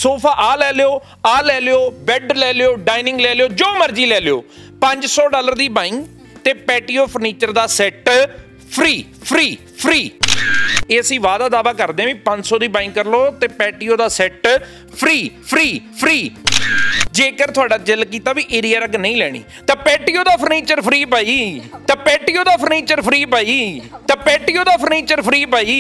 Sofa आ लै लियो, आ लै लियो, bad लै लियो, डाइनिंग लै लियो, जो मर्जी लै लियो। $500 की बाइंग ते पैटियो फर्नीचर का सैट फ्री फ्री फ्री। ये असीं वादा दावा करते हैं भी 500 की बाइंग कर लो तो पैटियो का सैट फ्री फ्री फ्री। जेकर तुहाडा दिल कीता भी एरिया रग नहीं लैनी तो पैटियो का फर्नीचर फ्री भाई, तो पैटियो का फर्नीचर फ्री भाई, तो पैटियो का फर्नीचर फ्री भाई।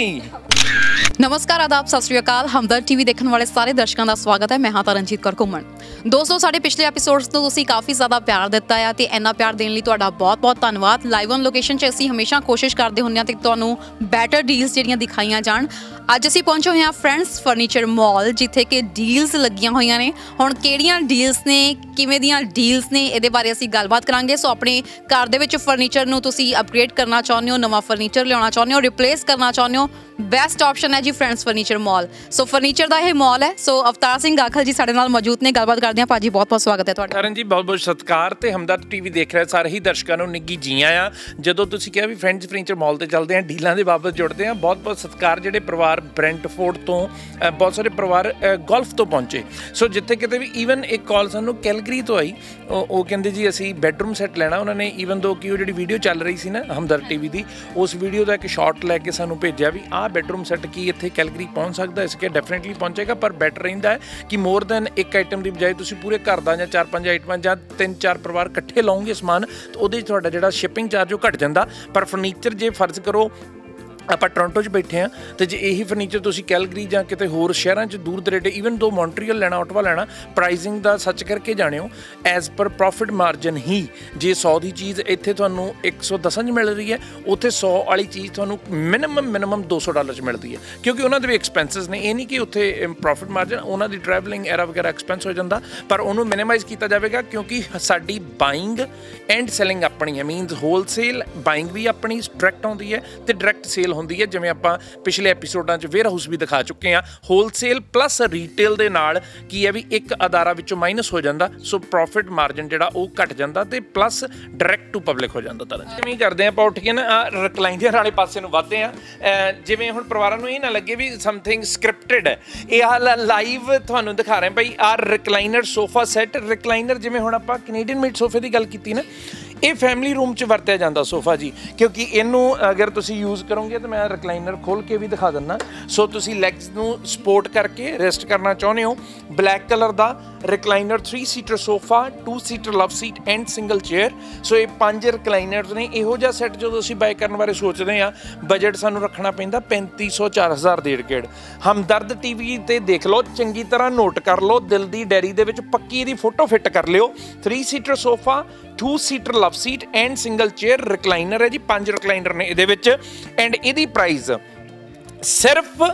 नमस्कार, आदाब, सत श्री अकाल। हमदर्द टीवी देखने वाले सारे दर्शकों का स्वागत है। मैं हाँ तरनजीत कौर घुम्मन। दोस्तों, साढ़े पिछले एपीसोड्स तो तुसीं काफ़ी ज़्यादा प्यार दिता है तो इन्ना प्यार देने लिए तुहाडा बहुत बहुत धन्नवाद। लाइव ऑन लोकेशन च असीं हमेशा कोशिश करते होंगे कि तुहानूं बैटर डील्स जिहड़ियां दिखाईयां जाण। अज असीं पहुंचे हुए हैं फ्रेंड्स फर्नीचर मॉल, जिथे कि डील्स लगियां होईयां ने। हुण किहड़ियां डील्स ने, किवें दियां डील्स ने, इहदे बारे असीं गलबात करांगे। सो अपने घर दे विच फर्नीचर नूं तुसीं अपग्रेड करना चाहुंदे हो, नवां फर्नीचर लिआउणा चाहुंदे हो, रिप्लेस करना चाहुंदे हो, बेस्ट ऑप्शन है जी Friends Furniture Mall. So furniture का यह मॉल है। सो अवतार सिंह गाखल जी साडे नाल मौजूद ने, गलबात करते हैं। भाजी बहुत बहुत स्वागत है तुहाडा। करण जी बहुत बहुत सत्कार ते हमदर्द टीवी देख रहे सारे ही दर्शकों को निੱਘੀ जी आया। ਜਦੋਂ ਤੁਸੀਂ ਕਿਹਾ ਵੀ ਫਰੈਂਡਸ ਫਰਨੀਚਰ ਮਾਲ ਤੇ ਚੱਲਦੇ ਆ, ਡੀਲਾਂ ਦੇ ਬਾਬਤ ਜੁੜਦੇ ਆ, ਬਹੁਤ ਬਹੁਤ ਸਤਿਕਾਰ। ਜਿਹੜੇ ਪਰਿਵਾਰ ਬ੍ਰੈਂਟਫੋਰਡ ਤੋਂ ਬਹੁਤ ਸਾਰੇ ਪਰਿਵਾਰ ਗੋਲਫ ਤੋਂ ਪਹੁੰਚੇ। ਸੋ ਜਿੱਥੇ ਕਿਤੇ ਵੀ ਈਵਨ ਇੱਕ ਕਾਲ ਸਾਨੂੰ ਕੈਲਗਰੀ ਤੋਂ ਆਈ, ਉਹ ਕਹਿੰਦੇ ਜੀ ਅਸੀਂ ਬੈਡਰੂਮ ਸੈੱਟ ਲੈਣਾ। ਉਹਨਾਂ ਨੇ ਈਵਨ ਦੋ ਕਿ ਉਹ ਜਿਹੜੀ ਵੀਡੀਓ ਚੱਲ ਰਹੀ ਸੀ ਨਾ ਹਮਦਰਦ ਟੀਵੀ ਦੀ, ਉਸ ਵੀਡੀਓ ਦਾ ਇੱਕ ਸ਼ਾਟ ਲੈ ਕੇ ਸਾਨੂੰ ਭੇਜਿਆ ਵੀ ਆਹ ਬੈਡਰੂਮ ਸੈੱਟ ਕੀ ਇੱਥੇ ਕੈਲਗਰੀ ਪਹੁੰਚ ਸਕਦਾ। ਇਸ ਕੇ ਡੈਫੀਨੇਟਲੀ ਪਹੁੰਚੇਗਾ, ਪਰ ਬੈਟਰ ਰਹਿੰਦਾ ਹੈ ਕਿ ਮੋਰ ਦੈਨ ਇੱਕ ਆਈਟਮ ਦੀ ਬਜਾਏ ਤੁਸੀਂ ਪੂਰੇ ਘਰ ਦਾ ਜਾਂ 4-5 ਆਈਟਮਾਂ ਜਾਂ 3-4 ਪਰਿਵਾਰ ਇਕੱਠੇ ਲਾਓਗੇ ਸਮਾਨ, ਤਾਂ ਉਹਦੇ 'ਚ ਤੁਹਾਡਾ ਜਿਹੜਾ ਸ਼ਿਪਿੰਗ ਚਾਰਜ ਉਹ ਘੱਟ ਜਾਂਦਾ। ਪਰ ਫਰਨੀਚਰ ਜੇ ਫਰਜ਼ ਕਰੋ ਆਪਾਂ ਟੋਰਾਂਟੋ 'ਚ ਬੈਠੇ ਹਾਂ ਅਤੇ ਜੇ ਇਹੀ ਫਰਨੀਚਰ ਤੁਸੀਂ ਕੈਲਗਰੀ ਜਾਂ ਕਿਤੇ ਹੋਰ ਸ਼ਹਿਰਾਂ 'ਚ ਦੂਰ ਦਰੇਡੇ, ਈਵਨ ਦੋ ਮੌਂਟਰੀਅਲ ਲੈਣਾ, ਓਟਵਾ ਲੈਣਾ, ਪ੍ਰਾਈਸਿੰਗ ਦਾ ਸੱਚ ਕਰਕੇ ਜਾਣਿਓ ਐਜ਼ ਪਰ ਪ੍ਰੋਫਿਟ ਮਾਰਜਨ ਹੀ। ਜੇ 100 ਦੀ ਚੀਜ਼ ਇੱਥੇ ਤੁਹਾਨੂੰ 110 'ਚ ਮਿਲ ਰਹੀ ਹੈ, ਉੱਥੇ 100 ਵਾਲੀ ਚੀਜ਼ ਤੁਹਾਨੂੰ ਮਿਨੀਮਮ $200 'ਚ ਮਿਲਦੀ ਹੈ, ਕਿਉਂਕਿ ਉਹਨਾਂ ਦੇ ਵੀ ਐਕਸਪੈਂਸਿਸ ਨੇ। ਇਹ ਨਹੀਂ ਕਿ ਉੱਥੇ ਪ੍ਰੋਫਿਟ ਮਾਰਜਨ, ਉਹਨਾਂ ਦੀ ਟਰੈਵਲਿੰਗ ਐਰਾ ਵਗੈਰਾ ਐਕਸਪੈਂਸ ਹੋ ਜਾਂਦਾ, ਪਰ ਉਹਨੂੰ ਮਿਨੀਮਾਈਜ਼ ਕੀਤਾ ਜਾਵੇਗਾ ਕਿਉਂਕਿ ਸਾਡੀ ਬਾਇੰਗ ਐਂਡ ਸੈਲਿੰਗ ਆਪਣੀ ਹੈ। ਮੀਨਸ ਹੋਲਸੇਲ ਬਾਇੰਗ ਵੀ ਆਪਣੀ ਡਾਇਰੈਕਟ ਆਉਂਦੀ ਹੈ ਅਤੇ ਡਾਇਰੈਕਟ ਸੇਲ ਹੁੰਦੀ ਹੈ। ਜਿਵੇਂ ਆਪਾਂ ਪਿਛਲੇ ਐਪੀਸੋਡਾਂ 'ਚ ਵੇਅਰ ਹਾਊਸ ਵੀ ਦਿਖਾ ਚੁੱਕੇ ਹਾਂ। ਹੋਲਸੇਲ ਪਲੱਸ ਰੀਟੇਲ ਦੇ ਨਾਲ ਕੀ ਹੈ ਵੀ ਇੱਕ ਅਦਾਰਾ ਵਿੱਚੋਂ ਮਾਈਨਸ ਹੋ ਜਾਂਦਾ, ਸੋ ਪ੍ਰੋਫਿਟ ਮਾਰਜਨ ਜਿਹੜਾ ਉਹ ਘੱਟ ਜਾਂਦਾ ਅਤੇ ਪਲੱਸ ਡਾਇਰੈਕਟ ਟੂ ਪਬਲਿਕ ਹੋ ਜਾਂਦਾ। ਤਾਂ ਜਿਵੇਂ ਕਰਦੇ ਆਪਾਂ ਉੱਠ ਕੇ ਨਾ ਰਿਕਲਾਈਨਰ ਵਾਲੇ ਪਾਸੇ ਨੂੰ ਵੱਧਦੇ ਹਾਂ। ਜਿਵੇਂ ਹੁਣ ਪਰਿਵਾਰਾਂ ਨੂੰ ਇਹ ਨਾ ਲੱਗੇ ਵੀ ਸਮਥਿੰਗ ਸਕ੍ਰਿਪਟਡ ਹੈ, ਇਹ ਹਾਲ ਲਾਈਵ ਤੁਹਾਨੂੰ ਦਿਖਾ ਰਹੇ ਭਾਈ। ਆਹ ਰਿਕਲਾਈਨਰ ਸੋਫਾ ਸੈੱਟ, ਰਿਕਲਾਈਨਰ ਜਿਵੇਂ ਹੁਣ ਆਪਾਂ ਕੈਨੇਡੀਅਨ ਮੇਡ ਸੋਫੇ ਦੀ ਗੱਲ ਕੀਤੀ ਨਾ, ਇਹ ਫੈਮਿਲੀ ਰੂਮ 'ਚ ਵਰਤਿਆ ਜਾਂਦਾ ਸੋਫਾ ਜੀ, ਕਿਉਂਕਿ ਇਹਨੂੰ ਅਗਰ ਤੁਸੀਂ ਯੂਜ਼ ਕਰੋਗੇ ਤਾਂ ਮੈਂ ਰਿਕਲਾਈਨਰ ਖੋਲ੍ਹ ਕੇ ਵੀ ਦਿਖਾ ਦਿੰਦਾ। ਸੋ ਤੁਸੀਂ ਲੈਗਸ ਨੂੰ ਸਪੋਰਟ ਕਰਕੇ ਰੈਸਟ ਕਰਨਾ ਚਾਹੁੰਦੇ ਹੋ। ਬਲੈਕ ਕਲਰ ਦਾ recliner 3 seater sofa, 2 seater love seat and single chair. So ਇਹ 5 ਰਿਕਲਾਈਨਰਸ ਨੇ। ਇਹੋ ਜਿਹਾ ਸੈੱਟ ਜਦੋਂ ਅਸੀਂ ਬਾਏ ਕਰਨ ਬਾਰੇ ਸੋਚਦੇ ਹਾਂ, ਬਜਟ ਸਾਨੂੰ ਰੱਖਣਾ ਪੈਂਦਾ 3500-4000 ਦੇ ਏੜ। ਹਮਦਰਦ ਟੀਵੀ 'ਤੇ ਦੇਖ ਲਓ, ਚੰਗੀ ਤਰ੍ਹਾਂ ਨੋਟ ਕਰ ਲਓ, ਦਿਲ ਦੀ ਡਾਇਰੀ ਦੇ ਵਿੱਚ ਪੱਕੀ ਇਹਦੀ ਫੋਟੋ ਫਿੱਟ ਕਰ ਲਿਓ। 3 seater sofa, 2 seater love seat and single chair recliner ਹੈ ਜੀ। 5 ਰਿਕਲਾਈਨਰ ਨੇ ਇਹਦੇ ਵਿੱਚ ਐਂਡ ਇਹਦੀ ਪ੍ਰਾਈਸ ਸਿਰਫ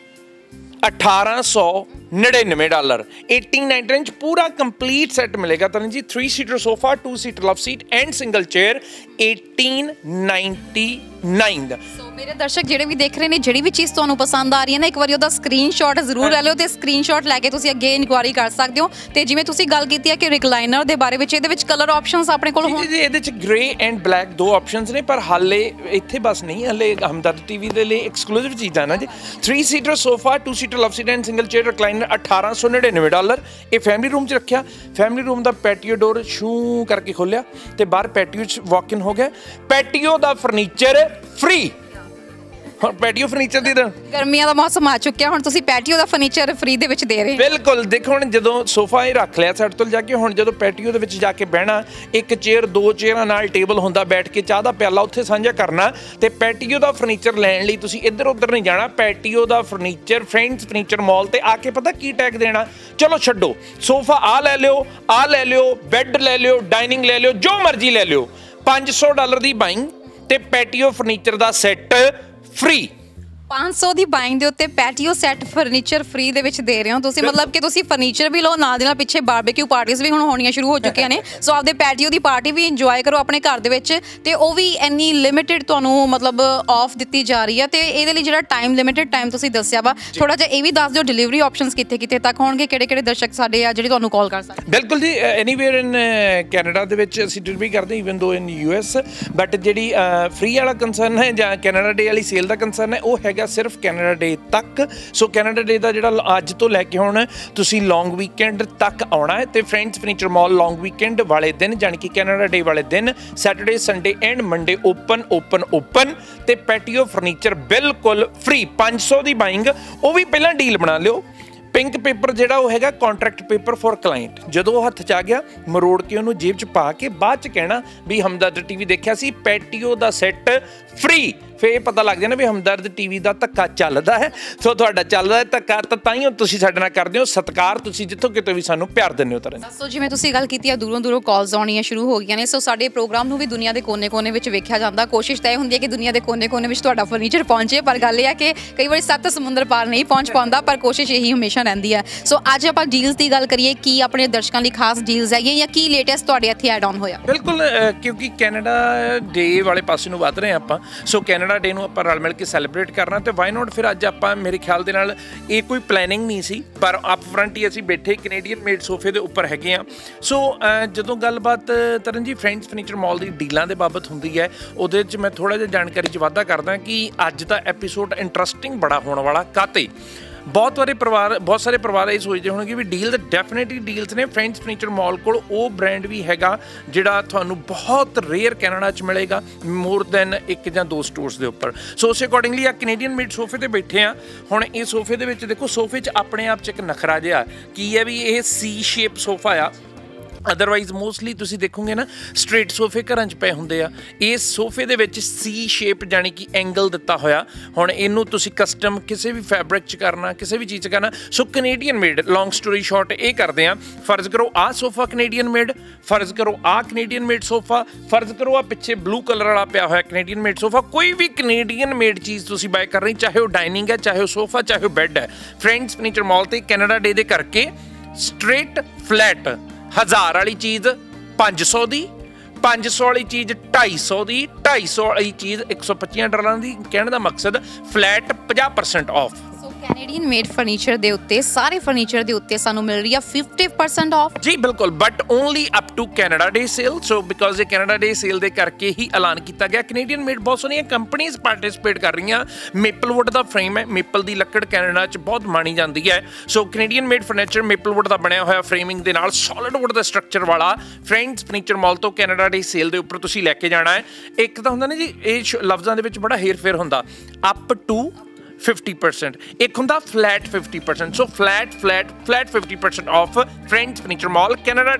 $1899, 1899 'ਚ ਪੂਰਾ ਕੰਪਲੀਟ ਸੈੱਟ ਮਿਲੇਗਾ ਤੁਹਾਨੂੰ ਜੀ। 3 seater sofa, 2 seater love seat and single chair, 1899 ਦਾ। ਮੇਰੇ ਦਰਸ਼ਕ ਜਿਹੜੇ ਵੀ ਦੇਖ ਰਹੇ ਨੇ, ਜਿਹੜੀ ਵੀ ਚੀਜ਼ ਤੁਹਾਨੂੰ ਪਸੰਦ ਆ ਰਹੀ ਹੈ ਨਾ, ਇੱਕ ਵਾਰੀ ਉਹਦਾ ਸਕਰੀਨਸ਼ਾਟ ਜ਼ਰੂਰ ਲੈ ਲਿਓ, ਤੇ ਸਕਰੀਨਸ਼ਾਟ ਲੈ ਕੇ ਤੁਸੀਂ ਅੱਗੇ ਇਨਕੁਆਇਰੀ ਕਰ ਸਕਦੇ ਹੋ। ਤੇ ਜਿਵੇਂ ਤੁਸੀਂ ਗੱਲ ਕੀਤੀ ਹੈ ਕਿ ਰਿਕਲਾਈਨਰ ਦੇ ਬਾਰੇ ਵਿੱਚ, ਇਹਦੇ ਵਿੱਚ ਕਲਰ ਆਪਸ਼ਨਸ ਆਪਣੇ ਕੋਲ ਹੋਣ। ਇਹਦੇ ਵਿੱਚ ਗ੍ਰੇ ਐਂਡ ਬਲੈਕ ਦੋ ਆਪਸ਼ਨਸ ਨੇ, ਪਰ ਹਾਲੇ ਇੱਥੇ ਬਸ ਨਹੀਂ, ਹਾਲੇ ਹਮਦਰਦ ਟੀਵੀ ਦੇ ਲਈ ਐਕਸਕਲੂਸਿਵ ਚੀਜ਼ਾਂ ਨਾ ਜੀ। 3 seater sofa, 2 seater love seat and single chair recliner $1899। ਇਹ ਫੈਮਿਲੀ ਰੂਮ 'ਚ ਰੱਖਿਆ। ਫੈਮਿਲੀ ਰੂਮ ਦਾ ਪੈਟੀਓ ਡੋਰ ਸ਼ੂ ਕਰਕੇ ਖੋਲ੍ਹਿਆ ਤੇ ਬਾਹਰ ਪੈਟੀਓ 'ਚ ਵਾਕ ਇਨ ਹੋ ਗਿਆ। ਪੈਟੀਓ ਦਾ ਫਰਨੀਚਰ ਫ੍ਰੀ। ਹੁਣ ਪੈਟੀਓ ਫਰਨੀਚਰ ਦੀ ਤਾਂ ਗਰਮੀਆਂ ਦਾ ਮੌਸਮ ਆ ਚੁੱਕਿਆ, ਹੁਣ ਤੁਸੀਂ ਪੈਟੀਓ ਦਾ ਫਰਨੀਚਰ ਫ੍ਰੀ ਦੇ ਵਿੱਚ ਦੇ ਰਹੇ। ਬਿਲਕੁਲ। ਦੇਖੋ ਹੁਣ ਜਦੋਂ ਸੋਫਾ ਇਹ ਰੱਖ ਲਿਆ ਸਾਡੇ ਤੋਂ ਜਾ ਕੇ, ਹੁਣ ਜਦੋਂ ਪੈਟੀਓ ਦੇ ਵਿੱਚ ਜਾ ਕੇ ਬਹਿਣਾ, ਇੱਕ ਚੇਅਰ 2 ਚੇਅਰਾਂ ਨਾਲ ਟੇਬਲ ਹੁੰਦਾ, ਬੈਠ ਕੇ ਚਾਹ ਦਾ ਪਿਆਲਾ ਉੱਥੇ ਸਾਂਝਾ ਕਰਨਾ। ਤੇ ਪੈਟੀਓ ਦਾ ਫਰਨੀਚਰ ਲੈਣ ਲਈ ਤੁਸੀਂ ਇੱਧਰ ਉੱਧਰ ਨਹੀਂ ਜਾਣਾ। ਪੈਟੀਓ ਦਾ ਫਰਨੀਚਰ ਫਰੈਂਡਸ ਫਰਨੀਚਰ ਮਾਲ ਤੇ ਆ ਕੇ ਪਤਾ ਕੀ ਟੈਗ ਦੇਣਾ, ਚਲੋ ਛੱਡੋ, ਸੋਫਾ ਆ ਲੈ ਲਿਓ, ਆ ਲੈ ਲਿਓ, ਬੈੱਡ ਲੈ ਲਿਓ, ਡਾਈਨਿੰਗ ਲੈ ਲਿਓ, ਜੋ ਮਰਜ਼ੀ ਲੈ ਲਿਓ। $500 ਦੀ ਬਾਇੰਗ ਤੇ ਪੈਟੀਓ ਫਰਨੀਚਰ ਦਾ ਸੈੱਟ फ्री। 500 ਦੀ ਬਾਇੰਗ ਦੇ ਉੱਤੇ ਪੈਟੀਓ ਸੈੱਟ ਫਰਨੀਚਰ ਫ੍ਰੀ ਦੇ ਵਿੱਚ ਦੇ ਰਹੇ ਹੋ ਤੁਸੀਂ। ਮਤਲਬ ਕਿ ਤੁਸੀਂ ਫਰਨੀਚਰ ਵੀ ਲਓ, ਨਾਲ ਦੇ ਨਾਲ ਪਿੱਛੇ ਬਾਰਬੀਕਿਊ ਪਾਰਟੀਆਂ ਵੀ ਹੁਣ ਹੋਣੀਆਂ ਸ਼ੁਰੂ ਹੋ ਚੁੱਕੀਆਂ ਨੇ। ਸੋ ਆਪਦੇ ਪੈਟੀਓ ਦੀ ਪਾਰਟੀ ਵੀ ਇੰਜੋਏ ਕਰੋ ਆਪਣੇ ਘਰ ਦੇ ਵਿੱਚ, ਤੇ ਉਹ ਵੀ ਇੰਨੀ ਲਿਮਿਟਿਡ ਤੁਹਾਨੂੰ ਮਤਲਬ ਆਫ ਦਿੱਤੀ ਜਾ ਰਹੀ ਹੈ। ਤੇ ਇਹਦੇ ਲਈ ਜਿਹੜਾ ਟਾਈਮ ਲਿਮਿਟਿਡ ਟਾਈਮ ਤੁਸੀਂ ਦੱਸਿਆ ਵਾ, ਥੋੜਾ ਜਿਹਾ ਇਹ ਵੀ ਦੱਸ ਦਿਓ ਡਿਲੀਵਰੀ ਆਪਸ਼ਨਸ ਕਿੱਥੇ ਤੱਕ ਹੋਣਗੇ, ਕਿਹੜੇ ਦਰਸ਼ਕ ਸਾਡੇ ਆ ਜਿਹੜੇ ਤੁਹਾਨੂੰ ਕਾਲ ਕਰ ਸਕਦੇ। ਬਿਲਕੁਲ ਜੀ, ਐਨੀਵੇਅਰ ਇਨ ਕੈਨੇਡਾ ਦੇ ਵਿੱਚ ਅਸੀਂ ਡਿਲੀਵਰੀ ਕਰਦੇ, even though in US। But ਜਿਹੜੀ ਫ੍ਰੀ ਵਾਲਾ ਕੰਸਰਨ ਹੈ ਜਾਂ ਕੈਨੇਡਾ ਡੇ ਵਾਲੀ ਸੇਲ ਦਾ ਕੰਸਰਨ ਹੈ, ਉਹ ਹੈਗਾ ਹੈਗਾ ਸਿਰਫ ਕੈਨੇਡਾ ਡੇ ਤੱਕ। ਸੋ ਕੈਨੇਡਾ ਡੇ ਦਾ ਜਿਹੜਾ ਅੱਜ ਤੋਂ ਲੈ ਕੇ ਹੁਣ ਤੁਸੀਂ ਲੌਂਗ ਵੀਕਐਂਡ ਤੱਕ ਆਉਣਾ ਹੈ ਤੇ friends furniture mall long weekend ਵਾਲੇ ਦਿਨ ਜਾਣੀ ਕਿ ਕੈਨੇਡਾ ਡੇ ਵਾਲੇ ਦਿਨ Saturday Sunday and Monday open ਤੇ ਪੈਟੀਓ ਫਰਨੀਚਰ ਬਿਲਕੁਲ ਫ੍ਰੀ। 500 ਦੀ ਬਾਇੰਗ, ਉਹ ਵੀ ਪਹਿਲਾਂ ਡੀਲ ਬਣਾ ਲਿਓ। ਪਿੰਕ ਪੇਪਰ ਜਿਹੜਾ ਉਹ ਹੈਗਾ ਕੰਟਰੈਕਟ ਪੇਪਰ ਫॉर ਕਲਾਇੰਟ। ਜਦੋਂ ਉਹ ਹੱਥ 'ਚ ਆ ਗਿਆ ਮਰੋੜ ਕੇ ਉਹਨੂੰ ਜੇਬ 'ਚ ਪਾ ਕੇ ਬਾਅਦ 'ਚ ਕਹਿਣਾ ਵੀ ਹਮਦਰਦ ਟੀਵੀ ਦੇਖਿਆ ਸੀ, ਪੈਟੀਓ ਦਾ ਸੈੱਟ ਫ੍ਰੀ। ਫਿਰ ਪਤਾ ਲੱਗ ਜਾਣਾ ਵੀ ਹਮਦਰਦ ਟੀਵੀ ਦਾ ਧੱਕਾ ਚੱਲਦਾ ਹੈ। ਸੋ ਤੁਹਾਡਾ ਚੱਲਦਾ ਹੈ ਧੱਕਾ ਤਾਂ ਹੀ ਤੁਸੀਂ ਸਾਡੇ ਨਾਲ ਕਰਦੇ ਹੋ ਸਤਿਕਾਰ, ਤੁਸੀਂ ਜਿੱਥੋਂ ਕਿਤੇ ਵੀ ਸਾਨੂੰ ਪਿਆਰ ਦਿੰਦੇ ਹੋ। ਤਰਨ ਸੋ ਜਿਵੇਂ ਤੁਸੀਂ ਗੱਲ ਕੀਤੀ ਆ ਦੂਰੋਂ ਕਾਲਸ ਆਉਣੀਆਂ ਸ਼ੁਰੂ ਹੋ ਗਈਆਂ ਨੇ। ਸੋ ਸਾਡੇ ਪ੍ਰੋਗਰਾਮ ਨੂੰ ਵੀ ਦੁਨੀਆ ਦੇ ਕੋਨੇ-ਕੋਨੇ ਵਿੱਚ ਵੇਖਿਆ ਜਾਂਦਾ। ਕੋਸ਼ਿਸ਼ ਤਾਂ ਇਹ ਹੁੰਦੀ ਹੈ ਕਿ ਦੁਨੀਆ ਦੇ ਕੋਨੇ-ਕੋਨੇ ਵਿੱਚ ਤੁਹਾਡਾ ਫਰਨੀਚਰ ਪਹੁੰਚੇ, ਪਰ ਗੱਲ ਇਹ ਹੈ ਕਿ ਕਈ ਵਾਰੀ 7 ਸਮੁੰਦਰ ਪਾਰ ਨਹੀਂ ਪਹੁੰਚ ਪਾਉਂਦਾ, ਪਰ ਕੋਸ਼ਿਸ਼ ਇਹੀ ਹਮੇਸ਼ਾ ਰਹਿੰਦੀ ਹੈ। ਸੋ ਅੱਜ ਆਪਾਂ ਡੀਲਸ ਦੀ ਗੱਲ ਕਰੀਏ, ਕੀ ਆਪਣੇ ਦਰਸ਼ਕਾਂ ਲਈ ਖਾਸ ਡੀਲਸ ਹੈਗੀਆਂ ਜਾਂ ਕੀ ਲੇਟੈਸਟ ਤੁਹਾਡੇ ਇੱਥੇ ਐਡ ਆਨ ਹੋਇਆ? ਬਿਲਕੁਲ, ਕਿਉਂਕਿ ਕੈਨੇਡਾ ਡੇ ਵਾਲੇ ਪਾਸੇ ਨੂੰ ਵੱਧ ਰਹੇ ਆਪਾਂ। ਸੋ ਕੈਨੇਡਾ ਡੇ ਨੂੰ ਆਪਾਂ ਰਲ ਮਿਲ ਕੇ ਸੈਲੀਬ੍ਰੇਟ ਕਰਨਾ ਤੇ ਵਾਈ ਨਾਟ ਫਿਰ ਅੱਜ ਆਪਾਂ ਮੇਰੇ ਖਿਆਲ ਦੇ ਨਾਲ ਇਹ ਕੋਈ ਪਲੈਨਿੰਗ ਨਹੀਂ ਸੀ, ਪਰ ਅਪ ਫਰੰਟ ਹੀ ਅਸੀਂ ਬੈਠੇ ਕੈਨੇਡੀਅਨ ਮੇਡ ਸੋਫੇ ਦੇ ਉੱਪਰ ਹੈਗੇ ਆ। ਸੋ ਜਦੋਂ ਗੱਲਬਾਤ ਤਰਨ ਜੀ ਫਰੈਂਡਸ ਫਰਨੀਚਰ ਮਾਲ ਦੀ ਡੀਲਾਂ ਦੇ ਬਾਬਤ ਹੁੰਦੀ ਹੈ, ਉਹਦੇ 'ਚ ਮੈਂ ਥੋੜ੍ਹਾ ਜਿਹਾ ਜਾਣਕਾਰੀ 'ਚ ਵਾਧਾ ਕਰਦਾ ਕਿ ਅੱਜ ਦਾ ਐਪੀਸੋਡ ਇੰਟਰਸਟਿੰਗ ਬੜਾ ਹੋਣ ਵਾਲਾ। ਕਾਤੇ ਬਹੁਤ ਸਾਰੇ ਪਰਿਵਾਰ ਇਹ ਸੋਚਦੇ ਹੋਣਗੇ ਵੀ ਡੀਲ ਤਾਂ ਡੈਫੀਨੇਟਲੀ ਡੀਲਸ ਨੇ। ਫਰੈਂਡਸ ਫਰਨੀਚਰ ਮਾਲ ਕੋਲ ਉਹ ਬ੍ਰਾਂਡ ਵੀ ਹੈਗਾ ਜਿਹੜਾ ਤੁਹਾਨੂੰ ਬਹੁਤ ਰੇਅਰ ਕੈਨੇਡਾ 'ਚ ਮਿਲੇਗਾ, ਮੋਰ ਦੈਨ 1 ਜਾਂ 2 ਸਟੋਰਸ ਦੇ ਉੱਪਰ। ਸੋ ਉਸ ਅਕੋਰਡਿੰਗਲੀ ਆ ਕੈਨੇਡੀਅਨ ਮੇਡ ਸੋਫੇ 'ਤੇ ਬੈਠੇ ਆ। ਹੁਣ ਇਹ ਸੋਫੇ ਦੇ ਵਿੱਚ ਦੇਖੋ, ਸੋਫੇ 'ਚ ਆਪਣੇ ਆਪ 'ਚ ਇੱਕ ਨਖਰਾ ਜਿਹਾ ਕੀ ਹੈ ਵੀ ਇਹ ਸੀ ਸ਼ੇਪ ਸੋਫਾ ਆ। ਅਦਰਵਾਈਜ਼ ਮੋਸਟਲੀ ਤੁਸੀਂ ਦੇਖੋਗੇ ਨਾ ਸਟ੍ਰੇਟ ਸੋਫੇ ਘਰਾਂ 'ਚ ਪਏ ਹੁੰਦੇ ਆ। ਇਸ ਸੋਫੇ ਦੇ ਵਿੱਚ ਸੀ ਸ਼ੇਪ ਜਾਣੀ ਕਿ ਐਂਗਲ ਦਿੱਤਾ ਹੋਇਆ। ਹੁਣ ਇਹਨੂੰ ਤੁਸੀਂ ਕਸਟਮ ਕਿਸੇ ਵੀ ਫੈਬਰਿਕ 'ਚ ਕਰਨਾ, ਕਿਸੇ ਵੀ ਚੀਜ਼ 'ਚ ਕਰਨਾ। So Canadian made, long story short ਇਹ ਕਰਦੇ ਆ। ਫਰਜ਼ ਕਰੋ ਆਹ ਸੋਫਾ ਕੈਨੇਡੀਅਨ ਮੇਡ, ਫਰਜ਼ ਕਰੋ ਆਹ ਕੈਨੇਡੀਅਨ ਮੇਡ ਸੋਫਾ, ਫਰਜ਼ ਕਰੋ ਆਹ ਪਿੱਛੇ ਬਲੂ ਕਲਰ ਵਾਲਾ ਪਿਆ ਹੋਇਆ ਕੈਨੇਡੀਅਨ ਮੇਡ ਸੋਫਾ। ਕੋਈ ਵੀ ਕੈਨੇਡੀਅਨ ਮੇਡ ਚੀਜ਼ ਤੁਸੀਂ ਬਾਏ ਕਰ ਰਹੇ, ਚਾਹੇ ਉਹ ਡਾਈਨਿੰਗ ਹੈ, ਚਾਹੇ ਉਹ ਸੋਫਾ, ਚਾਹੇ ਉਹ ਬੈੱਡ ਹੈ, ਫਰੈਂਡਸ ਫਰਨੀਚਰ ਮਾਲ ਤੇ ਕੈਨੇਡਾ ਡੇ ਦੇ ਕਰਕੇ ਸਟ੍ਰੇਟ ਫਲੈਟ 1000 ਵਾਲੀ ਚੀਜ਼ 500 ਦੀ, 500 ਵਾਲੀ ਚੀਜ਼ 250 ਦੀ, 250 ਵਾਲੀ ਚੀਜ਼ $125 ਦੀ। ਕਹਿਣ ਦਾ ਮਕਸਦ flat 50% off. Canadian made furniture ਦੇ ਉੱਤੇ, ਸਾਰੇ ਫਰਨੀਚਰ ਦੇ ਉੱਤੇ ਸਾਨੂੰ ਮਿਲ ਰਹੀ ਆ 50% ਆਫ। ਜੀ ਬਿਲਕੁਲ, but only up to Canada day sale. So because ਇਹ ਕੈਨੇਡਾ ਡੇ ਸੇਲ ਦੇ ਕਰਕੇ ਹੀ ਐਲਾਨ ਕੀਤਾ ਗਿਆ। ਕੈਨੇਡੀਅਨ ਮੇਡ ਬਹੁਤ ਸਾਰੀਆਂ ਕੰਪਨੀਆਂ ਪਾਰਟਿਸਿਪੇਟ ਕਰ ਰਹੀਆਂ। ਮੇਪਲਵੁੱਡ ਦਾ ਫਰੇਮ ਹੈ, ਮੇਪਲ ਦੀ ਲੱਕੜ ਕੈਨੇਡਾ 'ਚ ਬਹੁਤ ਮਾਣੀ ਜਾਂਦੀ ਹੈ। So Canadian made furniture maplewood ਦਾ ਬਣਿਆ ਹੋਇਆ ਫਰੇਮਿੰਗ ਦੇ ਨਾਲ ਸੋਲਿਡ ਵੁੱਡ ਦਾ ਸਟਰਕਚਰ ਵਾਲਾ ਫਰੈਂਡਸ ਫਰਨੀਚਰ ਮਾਲ ਤੋਂ ਕੈਨੇਡਾ ਡੇ ਸੇਲ ਦੇ ਉੱਪਰ ਤੁਸੀਂ ਲੈ ਕੇ ਜਾਣਾ ਹੈ। ਇੱਕ ਤਾਂ ਹੁੰਦਾ ਨਾ ਜੀ, ਇਹ ਲਫ਼ਜ਼ਾਂ ਦੇ ਵਿੱਚ ਬੜਾ ਹੇਰ ਫੇਰ ਹੁੰਦਾ, ਅਪ ਟੂ 50%, ਇੱਕ ਹੁੰਦਾ flat 50%। So flat 50% off friends furniture mall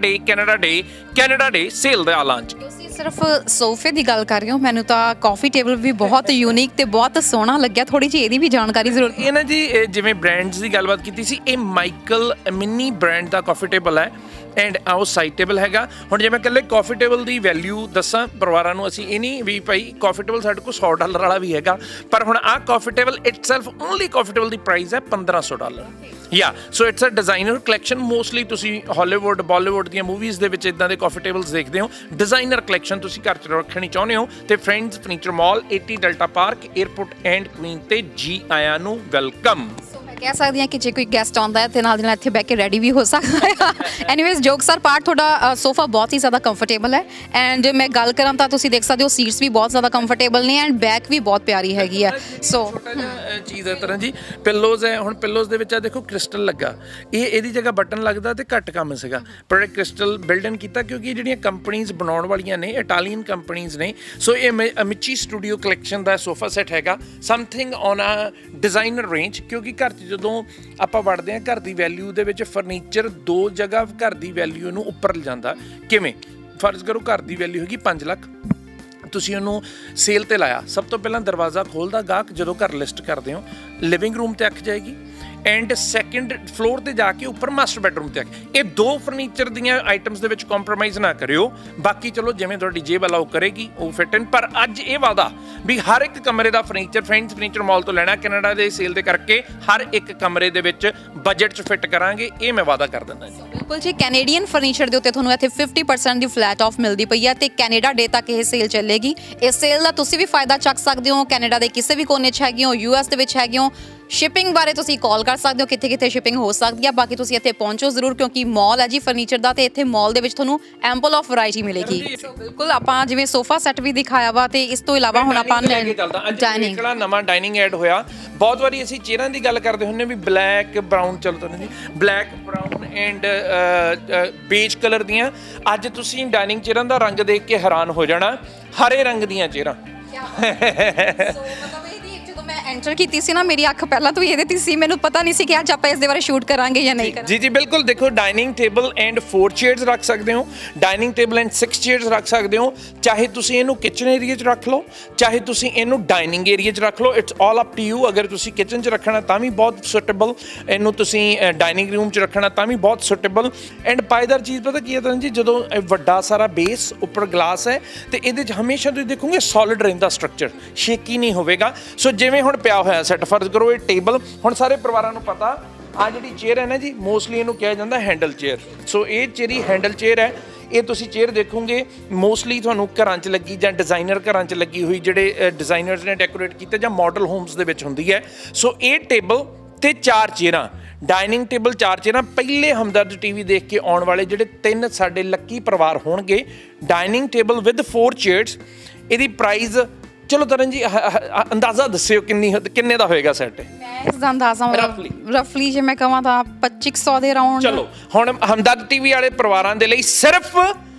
Canada day sale ਦੇ ਐਲਾਨ 'ਚ। ਤੁਸੀਂ ਸਿਰਫ ਸੋਫੇ ਦੀ ਗੱਲ ਕਰ ਰਹੇ ਹੋ, ਮੈਨੂੰ ਤਾਂ ਕਾਫੀ ਟੇਬਲ ਵੀ ਬਹੁਤ ਯੂਨੀਕ ਤੇ ਬਹੁਤ ਸੋਹਣਾ ਲੱਗਿਆ। ਥੋੜੀ ਜਿਹੀ ਇਹਦੀ ਵੀ ਜਾਣਕਾਰੀ ਜ਼ਰੂਰ। ਇਹ ਨਾ ਜੀ ਜਿਵੇਂ ਬ੍ਰਾਂਡਸ ਦੀ ਗੱਲਬਾਤ ਕੀਤੀ ਸੀ, ਇਹ ਮਾਈਕਲ ਮਿਨੀ ਬ੍ਰਾਂਡ ਦਾ ਕਾਫੀ ਟੇਬਲ ਹੈ ਐਂਡ ਉਹ ਸਾਈਡ ਟੇਬਲ ਹੈਗਾ। ਹੁਣ ਜੇ ਮੈਂ ਇਕੱਲੇ ਕਾਫੀ ਟੇਬਲ ਦੀ ਵੈਲਿਊ ਦੱਸਾਂ ਪਰਿਵਾਰਾਂ ਨੂੰ, ਅਸੀਂ ਇਹ ਨਹੀਂ ਵੀ ਭਾਈ ਕਾਫੀ ਟੇਬਲ ਸਾਡੇ ਕੋਲ $100 ਵਾਲਾ ਵੀ ਹੈਗਾ, ਪਰ ਹੁਣ ਆਹ coffee table itself only coffee table ਦੀ ਪ੍ਰਾਈਸ ਹੈ $1500। Yeah so it's a designer collection. Mostly ਤੁਸੀਂ ਹਾਲੀਵੁੱਡ ਬਾਲੀਵੁੱਡ ਦੀਆਂ ਮੂਵੀਜ਼ ਦੇ ਵਿੱਚ ਇਦਾਂ ਦੇ ਕਾਫੀ ਟੇਬਲਸ ਦੇਖਦੇ ਹੋ। ਡਿਜ਼ਾਈਨਰ ਕਲੈਕਸ਼ਨ ਤੁਸੀਂ ਘਰ 'ਚ ਰੱਖਣੀ ਚਾਹੁੰਦੇ ਹੋ ਤੇ friends furniture mall 80 Delta Park airport and Queen ਤੇ ਜੀ ਆਇਆਂ ਨੂੰ ਵੈਲਕਮ। ਕਹਿ ਸਕਦੀ ਹਾਂ ਕਿ ਜੇ ਕੋਈ ਗੈਸਟ ਆਉਂਦਾ ਹੈ ਤੇ ਨਾਲ ਦੀ ਨਾਲ ਇੱਥੇ ਬਹਿ ਕੇ ਰੈਡੀ ਵੀ ਹੋ ਸਕਦਾ ਹੈ। ਐਨੀਵੇਜ਼ ਜੋਕਸ ਆਰ ਪਾਰਟ, ਤੁਹਾਡਾ ਸੋਫਾ ਬਹੁਤ ਹੀ ਜ਼ਿਆਦਾ ਕੰਫਰਟੇਬਲ ਹੈ ਐਂਡ ਮੈਂ ਗੱਲ ਕਰਾਂ ਤਾਂ ਤੁਸੀਂ ਦੇਖ ਸਕਦੇ ਹੋ ਸੀਟਸ ਵੀ ਬਹੁਤ ਜ਼ਿਆਦਾ ਕੰਫਰਟੇਬਲ ਨੇ ਐਂਡ ਬੈਕ ਵੀ ਬਹੁਤ ਪਿਆਰੀ ਹੈਗੀ ਹੈ। ਸੋ ਛੋਟਾ ਜਿਹਾ ਚੀਜ਼ ਹੈ ਤਰ੍ਹਾਂ ਜੀ, ਪਿੱਲੋਜ਼ ਹੈ। ਹੁਣ ਪਿੱਲੋਜ਼ ਦੇ ਵਿੱਚ ਆ ਦੇਖੋ ਕ੍ਰਿਸਟਲ ਲੱਗਾ, ਇਹਦੀ ਜਗ੍ਹਾ ਬਟਨ ਲੱਗਦਾ ਤੇ ਘੱਟ ਕੰਮ ਸੀਗਾ, ਪਰ ਕ੍ਰਿਸਟਲ ਬਿਲਡ ਇਨ ਕੀਤਾ ਕਿਉਂਕਿ ਇਹ ਜਿਹੜੀਆਂ ਕੰਪਨੀਜ਼ ਬਣਾਉਣ ਵਾਲੀਆਂ ਨੇ ਇਟਾਲੀਅਨ ਕੰਪਨੀਜ਼ ਨੇ। ਸੋ ਇਹ ਅਮਿਚੀ ਸਟੂਡੀਓ ਕਲੈਕਸ਼ਨ ਦਾ ਸੋਫਾ ਸੈੱਟ ਹੈਗਾ, something on a designer range. ਕਿਉਂਕਿ ਘਰ 'ਚ ਜਦੋਂ ਆਪਾਂ ਵੜਦੇ ਹਾਂ ਘਰ ਦੀ ਵੈਲਿਊ ਦੇ ਵਿੱਚ ਫਰਨੀਚਰ 2 ਜਗ੍ਹਾ ਘਰ ਦੀ ਵੈਲਿਊ ਨੂੰ ਉੱਪਰ ਲਿਜਾਂਦਾ। ਕਿਵੇਂ? ਫਰਜ਼ ਕਰੋ ਘਰ ਦੀ ਵੈਲਿਊ ਹੈਗੀ 5 ਲੱਖ, ਤੁਸੀਂ ਉਹਨੂੰ ਸੇਲ 'ਤੇ ਲਾਇਆ। ਸਭ ਤੋਂ ਪਹਿਲਾਂ ਦਰਵਾਜ਼ਾ ਖੋਲ੍ਹਦਾ ਗਾਹਕ ਜਦੋਂ ਘਰ ਲਿਸਟ ਕਰਦੇ ਹੋ, ਲਿਵਿੰਗ ਰੂਮ 'ਤੇ ਅੱਖ ਜਾਏਗੀ ਐਂਡ ਸੈਕਿੰਡ ਫਲੋਰ 'ਤੇ ਜਾ ਕੇ ਉੱਪਰ ਮਾਸਟਰ ਬੈਡਰੂਮ 'ਤੇ ਆ ਕੇ। ਇਹ 2 ਫਰਨੀਚਰ ਦੀਆਂ ਆਈਟਮਸ ਦੇ ਵਿੱਚ ਕੰਪਰੋਮਾਈਜ਼ ਨਾ ਕਰਿਓ, ਬਾਕੀ ਚਲੋ ਜਿਵੇਂ ਤੁਹਾਡੀ ਜੇਬ ਅਲਾਓ ਕਰੇਗੀ ਉਹ ਫਿੱਟ ਇਨ। ਪਰ ਅੱਜ ਇਹ ਵਾਅਦਾ ਵੀ ਹਰ ਇੱਕ ਕਮਰੇ ਦਾ ਫਰਨੀਚਰ ਫਰੈਂਡਸ ਫਰਨੀਚਰ ਮਾਲ ਤੋਂ ਲੈਣਾ, ਕੈਨੇਡਾ ਦੇ ਸੇਲ ਦੇ ਕਰਕੇ ਹਰ ਇੱਕ ਕਮਰੇ ਦੇ ਵਿੱਚ ਬਜਟ 'ਚ ਫਿੱਟ ਕਰਾਂਗੇ, ਇਹ ਮੈਂ ਵਾਅਦਾ ਕਰ ਦਿੰਦਾ ਜੀ। ਬਿਲਕੁਲ ਜੀ, ਕੈਨੇਡੀਅਨ ਫਰਨੀਚਰ ਦੇ ਉੱਤੇ ਤੁਹਾਨੂੰ ਇੱਥੇ 50% ਦੀ ਫਲੈਟ ਆਫ ਮਿਲਦੀ ਪਈ ਹੈ ਤੇ ਕੈਨੇਡਾ ਡੇ ਤੱਕ ਇਹ ਸੇਲ ਚੱਲੇਗੀ। ਇਸ ਸੇਲ ਦਾ ਤੁਸੀਂ ਵੀ ਫਾਇਦਾ ਚੱਕ ਸਕਦੇ ਹੋ। ਕੈਨੇਡਾ ਦੇ ਕਿਸੇ ਵੀ ਕੋਨੇ 'ਚ ਹੈਗੇ ਹੋ, US ਦੇ ਵਿੱਚ ਹੈਗੇ ਹੋ, ਸ਼ਿਪਿੰਗ ਬਾਰੇ ਤੁਸੀਂ ਕਾਲ ਕਰ ਸਕਦੇ ਹੋ, ਕਿੱਥੇ ਸ਼ਿਪਿੰਗ ਹੋ ਸਕਦੀ ਹੈ। ਬਾਕੀ ਤੁਸੀਂ ਇੱਥੇ ਪਹੁੰਚੋ ਜ਼ਰੂਰ, ਕਿਉਂਕਿ ਮਾਲ ਹੈ ਜੀ ਫਰਨੀਚਰ ਦਾ, ਤੇ ਇੱਥੇ ਮਾਲ ਦੇ ਵਿੱਚ ਤੁਹਾਨੂੰ ਐਂਪਲ ਆਫ ਵੈਰਾਈਟੀ ਮਿਲੇਗੀ। ਬਿਲਕੁਲ, ਆਪਾਂ ਜਿਵੇਂ ਸੋਫਾ ਸੈੱਟ ਵੀ ਦਿਖਾਇਆ ਵਾ, ਤੇ ਇਸ ਤੋਂ ਇਲਾਵਾ ਹੁਣ ਆਪਾਂ ਡਾਈਨਿੰਗ ਨਵਾਂ ਡਾਈਨਿੰਗ ਐਡ ਹੋਇਆ। ਬਹੁਤ ਵਾਰੀ ਅਸੀਂ ਚੇਅਰਾਂ ਦੀ ਗੱਲ ਕਰਦੇ ਹੁੰਦੇ ਵੀ ਬਲੈਕ ਬਰਾਊਨ, ਚਲੋ ਤੁਹਾਨੂੰ ਜੀ black brown and beige colour ਦੀਆਂ। ਅੱਜ ਤੁਸੀਂ ਡਾਈਨਿੰਗ ਚੇਅਰਾਂ ਦਾ ਰੰਗ ਦੇਖ ਕੇ ਹੈਰਾਨ ਹੋ ਜਾਣਾ, ਹਰੇ ਰੰਗ ਦੀਆਂ ਚੇਅਰਾਂ। ਮੈਂ ਐਂਟਰ ਕੀਤੀ ਸੀ ਨਾ, ਮੇਰੀ ਅੱਖ ਪਹਿਲਾਂ ਤੋਂ ਹੀ ਇਹਦੇ ਤੇ ਸੀ, ਮੈਨੂੰ ਪਤਾ ਨਹੀਂ ਸੀ ਕਿ ਅੱਜ ਆਪਾਂ ਇਸ ਦੇ ਬਾਰੇ ਸ਼ੂਟ ਕਰਾਂਗੇ ਜਾਂ ਨਹੀਂ ਕਰਾਂਗੇ। ਜੀ ਬਿਲਕੁਲ, ਦੇਖੋ ਡਾਈਨਿੰਗ ਟੇਬਲ ਐਂਡ 4 ਚੇਅਰਸ ਰੱਖ ਸਕਦੇ ਹੋ, ਡਾਈਨਿੰਗ ਟੇਬਲ ਐਂਡ 6 ਚੇਅਰਸ ਰੱਖ ਸਕਦੇ ਹੋ। ਚਾਹੇ ਤੁਸੀਂ ਇਹਨੂੰ ਕਿਚਨ ਏਰੀਆ 'ਚ ਰੱਖ ਲਓ, ਚਾਹੇ ਤੁਸੀਂ ਇਹਨੂੰ ਡਾਈਨਿੰਗ ਏਰੀਆ 'ਚ ਰੱਖ ਲਓ, it's all up to you. ਅਗਰ ਤੁਸੀਂ ਕਿਚਨ 'ਚ ਰੱਖਣਾ ਤਾਂ ਵੀ ਬਹੁਤ ਸੁਟੇਬਲ, ਇਹਨੂੰ ਤੁਸੀਂ ਡਾਈਨਿੰਗ ਰੂਮ 'ਚ ਰੱਖਣਾ ਤਾਂ ਵੀ ਬਹੁਤ ਸੁਟੇਬਲ। ਐਂਡ ਪਾਏਦਾਰ ਚੀਜ਼ ਪਤਾ ਕੀ ਹੈ ਤਾਂ ਜੀ, ਜਦੋਂ ਵੱਡਾ ਸਾਰਾ ਬੇਸ ਉੱਪਰ ਗਲਾਸ ਹੈ ਤੇ ਇਹਦੇ 'ਚ ਹਮੇਸ਼ਾ ਤੁਸੀਂ ਦੇਖੋਗੇ ਸੋਲਿਡ ਰਹਿੰਦਾ ਸਟਰਕਚਰ, ਸ਼ੇਕੀ ਨਹੀਂ ਹੋਵੇਗਾ। ਸੋ ਜਿਵੇਂ ਹੁਣ ਪਿਆ ਹੋਇਆ ਸੈੱਟ, ਫਰਜ਼ ਕਰੋ ਇਹ ਟੇਬਲ, ਹੁਣ ਸਾਰੇ ਪਰਿਵਾਰਾਂ ਨੂੰ ਪਤਾ ਆ ਜਿਹੜੀ ਚੇਅਰ ਹੈ ਨਾ ਜੀ, ਮੋਸਟਲੀ ਇਹਨੂੰ ਕਿਹਾ ਜਾਂਦਾ ਹੈਂਡਲ ਚੇਅਰ। ਸੋ ਇਹ ਜਿਹੜੀ ਹੈਂਡਲ ਚੇਅਰ ਹੈ, ਇਹ ਤੁਸੀਂ ਚੇਅਰ ਦੇਖੋਗੇ ਮੋਸਟਲੀ ਤੁਹਾਨੂੰ ਘਰਾਂ 'ਚ ਲੱਗੀ ਜਾਂ ਡਿਜ਼ਾਈਨਰ ਘਰਾਂ 'ਚ ਲੱਗੀ ਹੋਈ, ਜਿਹੜੇ ਡਿਜ਼ਾਈਨਰਸ ਨੇ ਡੈਕੋਰੇਟ ਕੀਤੇ ਜਾਂ ਮਾਡਲ ਹੋਮਸ ਦੇ ਵਿੱਚ ਹੁੰਦੀ ਹੈ। ਸੋ ਇਹ ਟੇਬਲ ਤੇ 4 ਚੇਅਰਾਂ, ਡਾਈਨਿੰਗ ਟੇਬਲ 4 ਚੇਅਰਾਂ। ਪਹਿਲੇ ਹਮਦਰਦ ਟੀਵੀ ਦੇਖ ਕੇ ਆਉਣ ਵਾਲੇ ਜਿਹੜੇ 3 ਸਾਡੇ ਲੱਕੀ ਪਰਿਵਾਰ ਹੋਣਗੇ, ਡਾਈਨਿੰਗ ਟੇਬਲ ਵਿਦ 4 ਚੇਅਰਸ, ਇਹਦੀ ਪ੍ਰਾਈਸ ਚਲੋ ਤਰਨ ਜੀ ਅੰਦਾਜ਼ਾ ਦੱਸਿਓ ਕਿੰਨੇ ਦਾ ਹੋਏਗਾ ਸੈੱਟ? ਮੈਂ ਇਸ ਦਾ ਅੰਦਾਜ਼ਾ ਰਫਲੀ ਜੇ ਮੈਂ ਕਹਾਂ ਤਾਂ 2500 ਦੇ ਅਰਾਊਂਡ। ਚਲੋ ਹੁਣ ਹਮਦਰਦ ਟੀਵੀ ਵਾਲੇ ਪਰਿਵਾਰਾਂ ਦੇ ਲਈ ਸਿਰਫ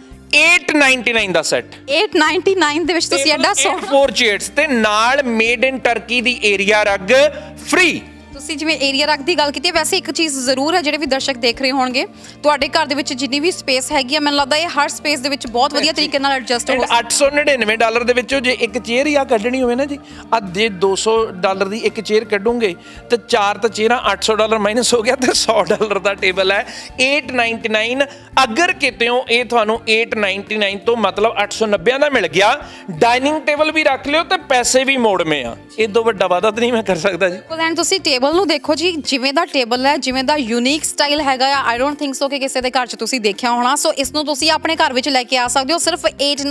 899 ਦਾ ਸੈੱਟ, 899 ਦੇ ਵਿੱਚ ਤੁਸੀਂ ਐਡਾ 4 ਚੇਅਰਸ ਤੇ ਨਾਲ ਮੇਡ ਇਨ ਟਰਕੀ ਦੀ ਏਰੀਆ ਰਗ ਫ੍ਰੀ। ਤੁਸੀਂ ਜਿਵੇਂ ਏਰੀਆ ਰੱਖ ਦੀ ਗੱਲ ਕੀਤੀ ਹੈ, ਵੈਸੇ ਇੱਕ ਚੀਜ਼ ਜ਼ਰੂਰ ਹੈ, ਜਿਹੜੇ ਵੀ ਦਰਸ਼ਕ ਦੇਖ ਰਹੇ ਹੋਣਗੇ, ਤੁਹਾਡੇ ਘਰ ਦੇ ਵਿੱਚ ਜਿੰਨੀ ਵੀ ਸਪੇਸ ਹੈਗੀ ਆ, ਮੈਨੂੰ ਲੱਗਦਾ ਇਹ ਹਰ ਸਪੇਸ ਦੇ ਵਿੱਚ ਬਹੁਤ ਵਧੀਆ ਤਰੀਕੇ ਨਾਲ ਐਡਜਸਟ ਹੋ ਸਕਦਾ। $899 ਦੇ ਵਿੱਚੋਂ ਜੇ ਇੱਕ ਚੇਅਰ ਹੀ ਆ ਕੱਢਣੀ ਹੋਵੇ ਨਾ ਜੀ, ਜੇ $200 ਦੀ ਇੱਕ ਚੇਅਰ ਕੱਢੋਗੇ ਤੇ 4 ਤਾਂ ਚੇਅਰਾਂ, $800 ਮਾਈਨਸ ਹੋ ਗਿਆ ਤੇ $100 ਦਾ ਟੇਬਲ ਹੈ 899। ਅਗਰ ਕਿਤੇੋਂ ਇਹ ਤੁਹਾਨੂੰ 899 ਤੋਂ ਮਤਲਬ 890 ਦਾ ਮਿਲ ਗਿਆ, ਡਾਈਨਿੰਗ ਟੇਬਲ ਵੀ ਰੱਖ ਲਿਓ ਤੇ ਪੈਸੇ ਵੀ ਮੋੜਵੇਂ ਆ। ਇਹ ਤੋਂ ਵੱਡਾ ਵਾਅਦਾ ਤਾਂ ਨਹੀਂ ਮੈਂ ਕਰ ਸਕਦਾ ਜੀ। ਐਂਡ ਤੁਸੀਂ ਟੇਬਲ ਨੂੰ ਦੇਖੋ ਜੀ, ਜਿਵੇਂ ਦਾ ਟੇਬਲ ਹੈ, ਜਿਵੇਂ ਦਾ ਯੂਨੀਕ ਸਟਾਈਲ ਹੈਗਾ ਆ, ਆਈ ਡੋਂਟ ਥਿੰਕ ਸੋ ਕਿ ਕਿਸੇ ਦੇ ਘਰ 'ਚ ਤੁਸੀਂ ਦੇਖਿਆ ਹੋਣਾ। ਸੋ ਇਸ ਨੂੰ ਤੁਸੀਂ ਆਪਣੇ ਘਰ ਵਿੱਚ ਲੈ ਕੇ ਆ ਸਕਦੇ ਹੋ ਸਿਰਫ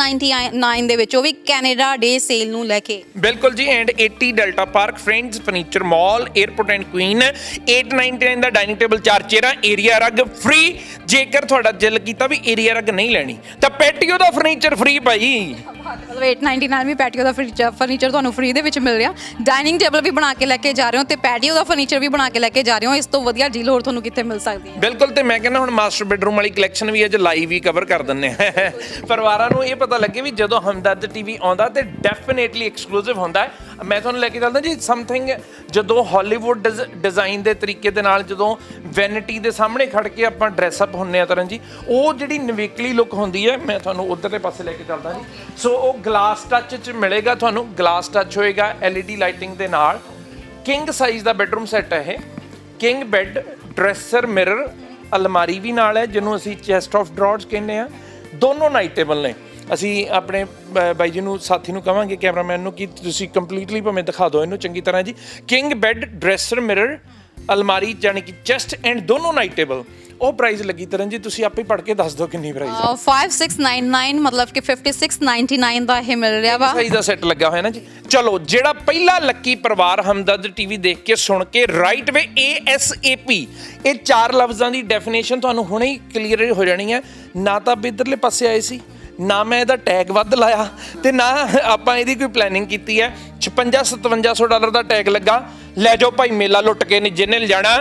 899 ਦੇ ਵਿੱਚ, ਉਹ ਵੀ ਕੈਨੇਡਾ ਡੇ ਸੇਲ ਨੂੰ ਲੈ ਕੇ। ਬਿਲਕੁਲ ਜੀ। And 80 Delta Park, friends furniture mall, airport and Queen. 899 ਦਾ ਡਾਈਨਿੰਗ ਟੇਬਲ, 4 ਚੇਅਰਾਂ, ਏਰੀਆ ਰਗ ਫ੍ਰੀ। ਜੇਕਰ ਤੁਹਾਡਾ ਦਿਲ ਕੀਤਾ ਵੀ ਏਰੀਆ ਰਗ ਨਹੀਂ ਲੈਣੀ ਤਾਂ ਪੈਟੀਓ ਦਾ ਫਰਨੀਚਰ ਫ੍ਰੀ ਭਾਈ। ਮਤਲਬ 899 ਵੀ ਪੈਟੀਓ ਦਾ ਫਰਨੀਚਰ ਤੁਹਾਨੂੰ ਫ੍ਰੀ ਦੇ ਵਿੱਚ ਮਿਲ ਰਿਹਾ। ਡਾਈਨਿੰਗ ਟੇਬਲ ਵੀ ਬਣਾ ਕੇ ਲੈ ਕੇ ਜਾ ਰਹੇ ਹੋ ਤੇ ਪੈਟੀਓ ਦਾ ਫਰਨੀਚਰ ਵੀ ਬਣਾ ਕੇ ਲੈ ਕੇ ਜਾ ਰਹੇ ਹੋ। ਇਸ ਤੋਂ ਵਧੀਆ ਡੀਲ ਹੋਰ ਤੁਹਾਨੂੰ ਕਿੱਥੇ ਮਿਲ ਸਕਦੀ ਹੈ? ਬਿਲਕੁਲ। ਤੇ ਮੈਂ ਕਹਿੰਦਾ ਹੁਣ ਮਾਸਟਰ ਬੈਡਰੂਮ ਵਾਲੀ ਕਲੈਕਸ਼ਨ ਵੀ ਅੱਜ ਲਾਈਵ ਹੀ ਕਵਰ ਕਰ ਦਿੰਦੇ ਆ, ਪਰਿਵਾਰਾਂ ਨੂੰ ਇਹ ਪਤਾ ਲੱਗੇ ਵੀ ਜਦੋਂ ਹਮਦਰਦ ਟੀਵੀ ਆਉਂਦਾ ਤੇ ਡੈਫੀਨੇਟਲੀ ਐਕਸਕਲੂਸਿਵ ਹੁੰਦਾ ਹੈ। ਮੈਂ ਤੁਹਾਨੂੰ ਲੈ ਕੇ ਚੱਲਦਾ ਜੀ ਸਮਥਿੰਗ, ਜਦੋਂ ਹਾਲੀਵੁੱਡ ਡਿਜ਼ਾਈਨ ਦੇ ਤਰੀਕੇ ਦੇ ਨਾਲ ਜਦੋਂ ਵੈਨਿਟੀ ਦੇ ਸਾਹਮਣੇ ਖੜ ਕੇ ਆਪਾਂ ਡਰੈਸ ਅਪ ਹੁੰਦੇ ਆ ਤਰਨ ਜੀ, ਉਹ ਜਿਹੜੀ ਨਵੇਕਲੀ ਲੁੱਕ ਹੁੰਦੀ ਹੈ, ਮੈਂ ਤੁਹਾਨੂੰ ਉਧਰਲੇ ਪਾਸੇ ਲੈ ਕੇ ਚੱਲਦਾ ਜੀ। ਸੋ ਉਹ ਗਲਾਸ ਟੱਚ 'ਚ ਮਿਲੇਗਾ ਤੁਹਾਨੂੰ, ਗਲਾਸ ਟੱਚ ਹੋਏਗਾ LED ਲਾਈਟਿੰਗ ਦੇ ਨਾਲ। ਕਿੰਗ ਸਾਈਜ਼ ਦਾ ਬੈਡਰੂਮ ਸੈੱਟ ਹੈ ਇਹ, ਕਿੰਗ ਬੈੱਡ, ਡਰੈਸਰ, ਮਿਰਰ, ਅਲਮਾਰੀ ਵੀ ਨਾਲ ਹੈ ਜਿਹਨੂੰ ਅਸੀਂ ਚੈਸਟ ਆਫ ਡਰਾਅਰਸ ਕਹਿੰਦੇ ਆ। ਦੋਨੋਂ ਨਾਈਟ ਟੇਬਲ ਨੇ। ਅਸੀਂ ਆਪਣੇ ਬਾਈ ਜੀ ਨੂੰ, ਸਾਥੀ ਨੂੰ ਕਹਾਂਗੇ, ਕੈਮਰਾਮੈਨ ਨੂੰ, ਕਿ ਤੁਸੀਂ ਕੰਪਲੀਟਲੀ ਭਾਵੇਂ ਦਿਖਾ ਦਿਓ ਇਹਨੂੰ ਚੰਗੀ ਤਰ੍ਹਾਂ ਜੀ। ਕਿੰਗ ਬੈੱਡ, ਡਰੈਸਰ, ਮਿਰਰ, ਅਲਮਾਰੀ ਯਾਨੀ ਕਿ ਚੈਸਟ ਐਂਡ ਦੋਨੋਂ ਨਾਈਟ ਟੇਬਲ। ਉਹ ਪ੍ਰਾਈਸ ਲੱਗੀ ਤਰਨ ਜੀ, ਤੁਸੀਂ ਆਪੇ ਪੜ੍ਹ ਕੇ ਦੱਸ ਦਿਓ ਕਿੰਨੀ ਪ੍ਰਾਈਸ ਹੈ। 5699 ਮਤਲਬ ਕਿ 5699 ਦਾ ਇਹ ਮਿਲ ਰਿਹਾ ਵਾ। ਸਾਈਜ਼ ਦਾ ਸੈੱਟ ਲੱਗਾ ਹੋਇਆ ਨਾ ਜੀ। ਚਲੋ ਜਿਹੜਾ ਪਹਿਲਾ ਲੱਕੀ ਪਰਿਵਾਰ ਹਮਦਰਦ ਟੀਵੀ ਦੇਖ ਕੇ ਸੁਣ ਕੇ ਰਾਈਟ ਵੇ ASAP, ਇਹ 4 ਲਫ਼ਜ਼ਾਂ ਦੀ ਡੈਫੀਨੇਸ਼ਨ ਤੁਹਾਨੂੰ ਹੁਣੇ ਹੀ ਕਲੀਅਰ ਹੋ ਜਾਣੀ ਹੈ। ਨਾ ਤਾਂ ਇੱਧਰਲੇ ਪਾਸੇ ਆਏ ਸੀ, ਨਾ ਮੈਂ ਇਹਦਾ ਟੈਗ ਵੱਧ ਲਾਇਆ ਤੇ ਨਾ ਆਪਾਂ ਇਹਦੀ ਕੋਈ ਪਲੈਨਿੰਗ ਕੀਤੀ ਹੈ। $5600-5700 ਦਾ ਟੈਗ ਲੱਗਾ। ਲੈ ਜਾਓ ਭਾਈ, ਮੇਲਾ ਲੁੱਟ ਕੇ ਨਹੀਂ ਜਿਹਨੇ ਲਿਜਾਣਾ।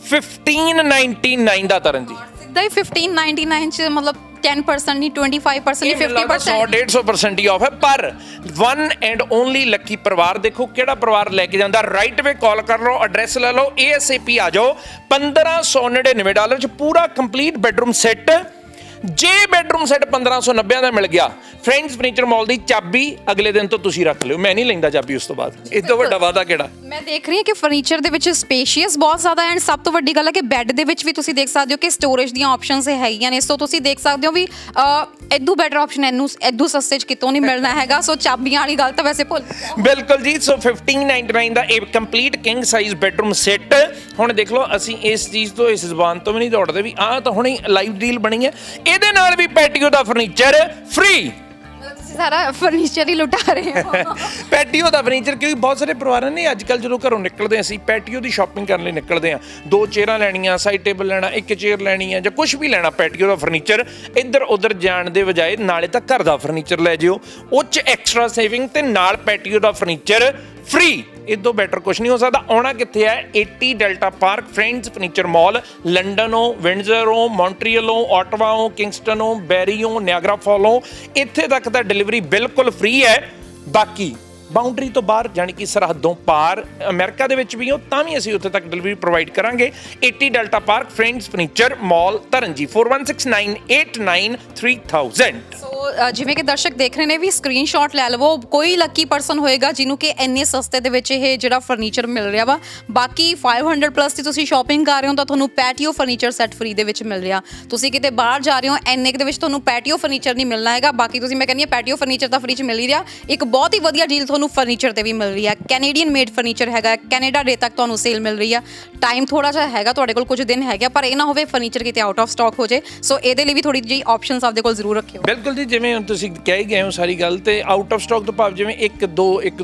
1599 ਦਾ ਤਰਨ ਜੀ, ਸਿੱਧਾ ਹੀ 1599 ਚ, ਮਤਲਬ 10% ਨਹੀਂ, 25% ਨਹੀਂ, 50%, 100-150% ਹੀ ਆਫ ਹੈ। ਪਰ ਵਨ ਐਂਡ ਓਨਲੀ ਲੱਕੀ ਪਰਿਵਾਰ, ਦੇਖੋ ਕਿਹੜਾ ਪਰਿਵਾਰ ਲੈ ਕੇ ਜਾਂਦਾ। ਰਾਈਟ ਵੇ ਕਾਲ ਕਰ ਲਓ, ਐਡਰੈਸ ਲੈ ਲਓ, ASAP ਆ ਜਾਓ। $1599 ਚ ਪੂਰਾ ਕੰਪਲੀਟ ਬੈਡਰੂਮ ਸੈੱਟ। ਜੇ ਬੈਡਰੂਮ ਸੈੱਟ 1590 ਦਾ ਮਿਲ ਗਿਆ, ਫਰੈਂਡਸ ਫਰਨੀਚਰ ਮਾਲ ਦੀ ਚਾਬੀ ਅਗਲੇ ਦਿਨ ਤੋਂ ਤੁਸੀਂ ਰੱਖ ਲਿਓ। ਮੈਂ ਨਹੀਂ ਲੈਂਦਾ ਚਾਬੀ ਉਸ ਤੋਂ ਬਾਅਦ। ਇਸ ਤੋਂ ਵੱਡਾ ਵਾਅਦਾ ਕਿਹੜਾ? ਮੈਂ ਦੇਖ ਰਹੀ ਹਾਂ ਕਿ ਫਰਨੀਚਰ ਦੇ ਵਿੱਚ ਸਪੇਸ਼ੀਅਸ ਬਹੁਤ ਜ਼ਿਆਦਾ ਐਂਡ ਸਭ ਤੋਂ ਵੱਡੀ ਗੱਲ ਹੈ ਕਿ ਬੈੱਡ ਦੇ ਵਿੱਚ ਵੀ ਤੁਸੀਂ ਦੇਖ ਸਕਦੇ ਹੋ ਕਿ ਸਟੋਰੇਜ ਦੀਆਂ ਆਪਸ਼ਨਸ ਹੈਗੀਆਂ ਨੇ। ਸੋ ਤੁਸੀਂ ਦੇਖ ਸਕਦੇ ਹੋ ਵੀ ਇਦੋਂ ਬੈਟਰ ਆਪਸ਼ਨ ਇਹਨੂੰ ਇਦੋਂ ਸਸਤੇ 'ਚ ਕਿਤੋਂ ਨਹੀਂ ਮਿਲਣਾ ਹੈਗਾ। ਸੋ ਚਾਬੀਆਂ ਵਾਲੀ ਗੱਲ ਤਾਂ ਵੈਸੇ ਭੁੱਲ। ਬਿਲਕੁਲ ਜੀ। ਸੋ 1599 ਦਾ ਇਹ complete king size bedroom set. ਹੁਣ ਦੇਖ ਲਓ, ਅਸੀਂ ਇਸ ਚੀਜ਼ ਤੋਂ, ਇਸ ਜ਼ਬਾਨ ਤੋਂ ਵੀ ਨਹੀਂ ਦੌੜਦੇ ਵੀ ਆਹ ਤਾਂ ਹੁਣੇ ਲਾਈਵ ਡੀਲ ਬਣੀ ਹੈ। ਇਹਦੇ ਨਾਲ ਵੀ ਪੈਟੀਓ ਦਾ ਫਰਨੀਚਰ ਫ੍ਰੀ। ਸਾਰਾ ਫਰਨੀਚਰ ਹੀ ਲੁਟਾ ਰਹੇ ਹੋ। ਪੈਟੀਓ ਦਾ ਫਰਨੀਚਰ, ਕਿਉਂਕਿ ਬਹੁਤ ਸਾਰੇ ਪਰਿਵਾਰਾਂ ਨੇ ਅੱਜ ਕੱਲ੍ਹ ਜਦੋਂ ਘਰੋਂ ਨਿਕਲਦੇ ਅਸੀਂ ਪੈਟੀਓ ਦੀ ਸ਼ਾਪਿੰਗ ਕਰਨ ਲਈ ਨਿਕਲਦੇ ਹਾਂ, 2 ਚੇਅਰਾਂ ਲੈਣੀਆਂ, ਸਾਈਡ ਟੇਬਲ ਲੈਣਾ, 1 ਚੇਅਰ ਲੈਣੀ ਹੈ ਜਾਂ ਕੁਝ ਵੀ ਲੈਣਾ ਪੈਟੀਓ ਦਾ ਫਰਨੀਚਰ, ਇੱਧਰ ਉੱਧਰ ਜਾਣ ਦੇ ਬਜਾਏ ਨਾਲੇ ਤਾਂ ਘਰ ਦਾ ਫਰਨੀਚਰ ਲੈ ਜਿਓ, ਉਹ 'ਚ ਐਕਸਟਰਾ ਸੇਵਿੰਗ ਤੇ ਨਾਲ ਪੈਟੀਓ ਦਾ ਫਰਨੀਚਰ ਫ੍ਰੀ। ਇਦੋਂ ਬੈਟਰ ਕੁਝ ਨਹੀਂ ਹੋ ਸਕਦਾ। ਆਉਣਾ ਕਿੱਥੇ ਹੈ? 80 Delta Park friends furniture mall, ਲੰਡਨੋਂ, ਵਿੰਡਜ਼ਰੋਂ, ਮੌਂਟਰੀਅਲੋਂ, ਆਟਵਾਓਂ, ਕਿੰਗਸਟਨੋਂ, ਬੈਰੀਓਂ, ਨਿਆਗਰਾ ਫਾਲੋਂ, ਇੱਥੇ ਤੱਕ ਤਾਂ ਡਿਲੀਵਰੀ ਬਿਲਕੁਲ ਫ੍ਰੀ ਹੈ। ਬਾਕੀ ਬਾਉਂਡਰੀ ਤੋਂ ਬਾਹਰ ਜਾਣੀ ਕਿ ਸਰਹੱਦੋਂ ਪਾਰ ਅਮਰੀਕਾ ਦੇ ਵਿੱਚ ਵੀ ਹੋ ਤਾਂ ਵੀ ਅਸੀਂ ਉੱਥੇ ਤੱਕ ਡਿਲੀਵਰੀ ਪ੍ਰੋਵਾਈਡ ਕਰਾਂਗੇ। 80 Delta Park friends furniture mall Taranji 4169893000। So ਜਿਵੇਂ ਕਿ ਦਰਸ਼ਕ ਦੇਖ ਰਹੇ ਨੇ ਵੀ ਸਕਰੀਨਸ਼ਾਟ ਲੈ ਲਵੋ, ਕੋਈ ਲੱਕੀ ਪਰਸਨ ਹੋਏਗਾ ਜਿਹਨੂੰ ਕਿ ਇੰਨੇ ਸਸਤੇ ਦੇ ਵਿੱਚ ਇਹ ਜਿਹੜਾ ਫਰਨੀਚਰ ਮਿਲ ਰਿਹਾ ਵਾ। ਬਾਕੀ 500 ਪਲੱਸ ਦੀ ਤੁਸੀਂ ਸ਼ਾਪਿੰਗ ਕਰ ਰਹੇ ਹੋ ਤਾਂ ਤੁਹਾਨੂੰ ਪੈਟੀਓ ਫਰਨੀਚਰ ਸੈੱਟ ਫ੍ਰੀ ਦੇ ਵਿੱਚ ਮਿਲ ਰਿਹਾ। ਤੁਸੀਂ ਕਿਤੇ ਬਾਹਰ ਜਾ ਰਹੇ ਹੋ ਇੰਨੇ ਦੇ ਵਿੱਚ ਤੁਹਾਨੂੰ ਪੈਟੀਓ ਫਰਨੀਚਰ ਨਹੀਂ ਮਿਲਣਾ ਹੈਗਾ। ਬਾਕੀ ਤੁਸੀਂ ਮੈਂ ਕਹਿੰਦੀ ਹਾਂ ਪੈਟੀਓ ਫਰਨੀਚਰ ਤਾਂ ਫ੍ਰੀ 'ਚ ਮਿਲ ਹੀ ਰਿਹਾ। ਇੱਕ ਬਹੁਤ ਹੀ ਵਧੀਆ ਡੀਲ ਤੁਹਾਨੂੰ ਫਰਨੀਚਰ ਤੇ ਵੀ ਮਿਲ ਰਹੀ ਹੈ। ਕੈਨੇਡੀਅਨ ਮੇਡ ਫਰਨੀਚਰ ਹੈਗਾ, ਕੈਨੇਡਾ ਡੇ ਤੱਕ ਤੁਹਾਨੂੰ ਸੇਲ ਮਿਲ ਰਹੀ ਆ। ਟਾਈਮ ਥੋੜਾ ਜਿਹਾ ਹੈਗਾ, ਤੁਹਾਡੇ ਕੋਲ ਕੁਝ ਦਿਨ ਹੈਗਾ, ਪਰ ਇਹ ਨਾ ਹੋਵੇ ਫਰਨੀਚਰ ਕਿਤੇ ਆਊਟ ਆਫ ਸਟਾਕ ਹੋ ਜਾਏ। ਸੋ ਇਹਦੇ ਲਈ ਵੀ ਥੋੜੀ ਜਿਹੀ ਆਪਸ਼ਨਸ ਆਪਦੇ ਕੋਲ ਜ਼ਰੂਰ ਰੱਖਿਓ। ਬਿਲਕੁਲ ਜੀ, ਜਿਵੇਂ ਹੁਣ ਤੁਸੀਂ ਕਹਿ ਗਏ ਹੋ ਸਾਰੀ ਗੱਲ, ਤੇ ਆਊਟ ਆਫ ਸਟਾਕ ਤੋਂ ਭਾਵ ਜਿਵੇਂ 1 2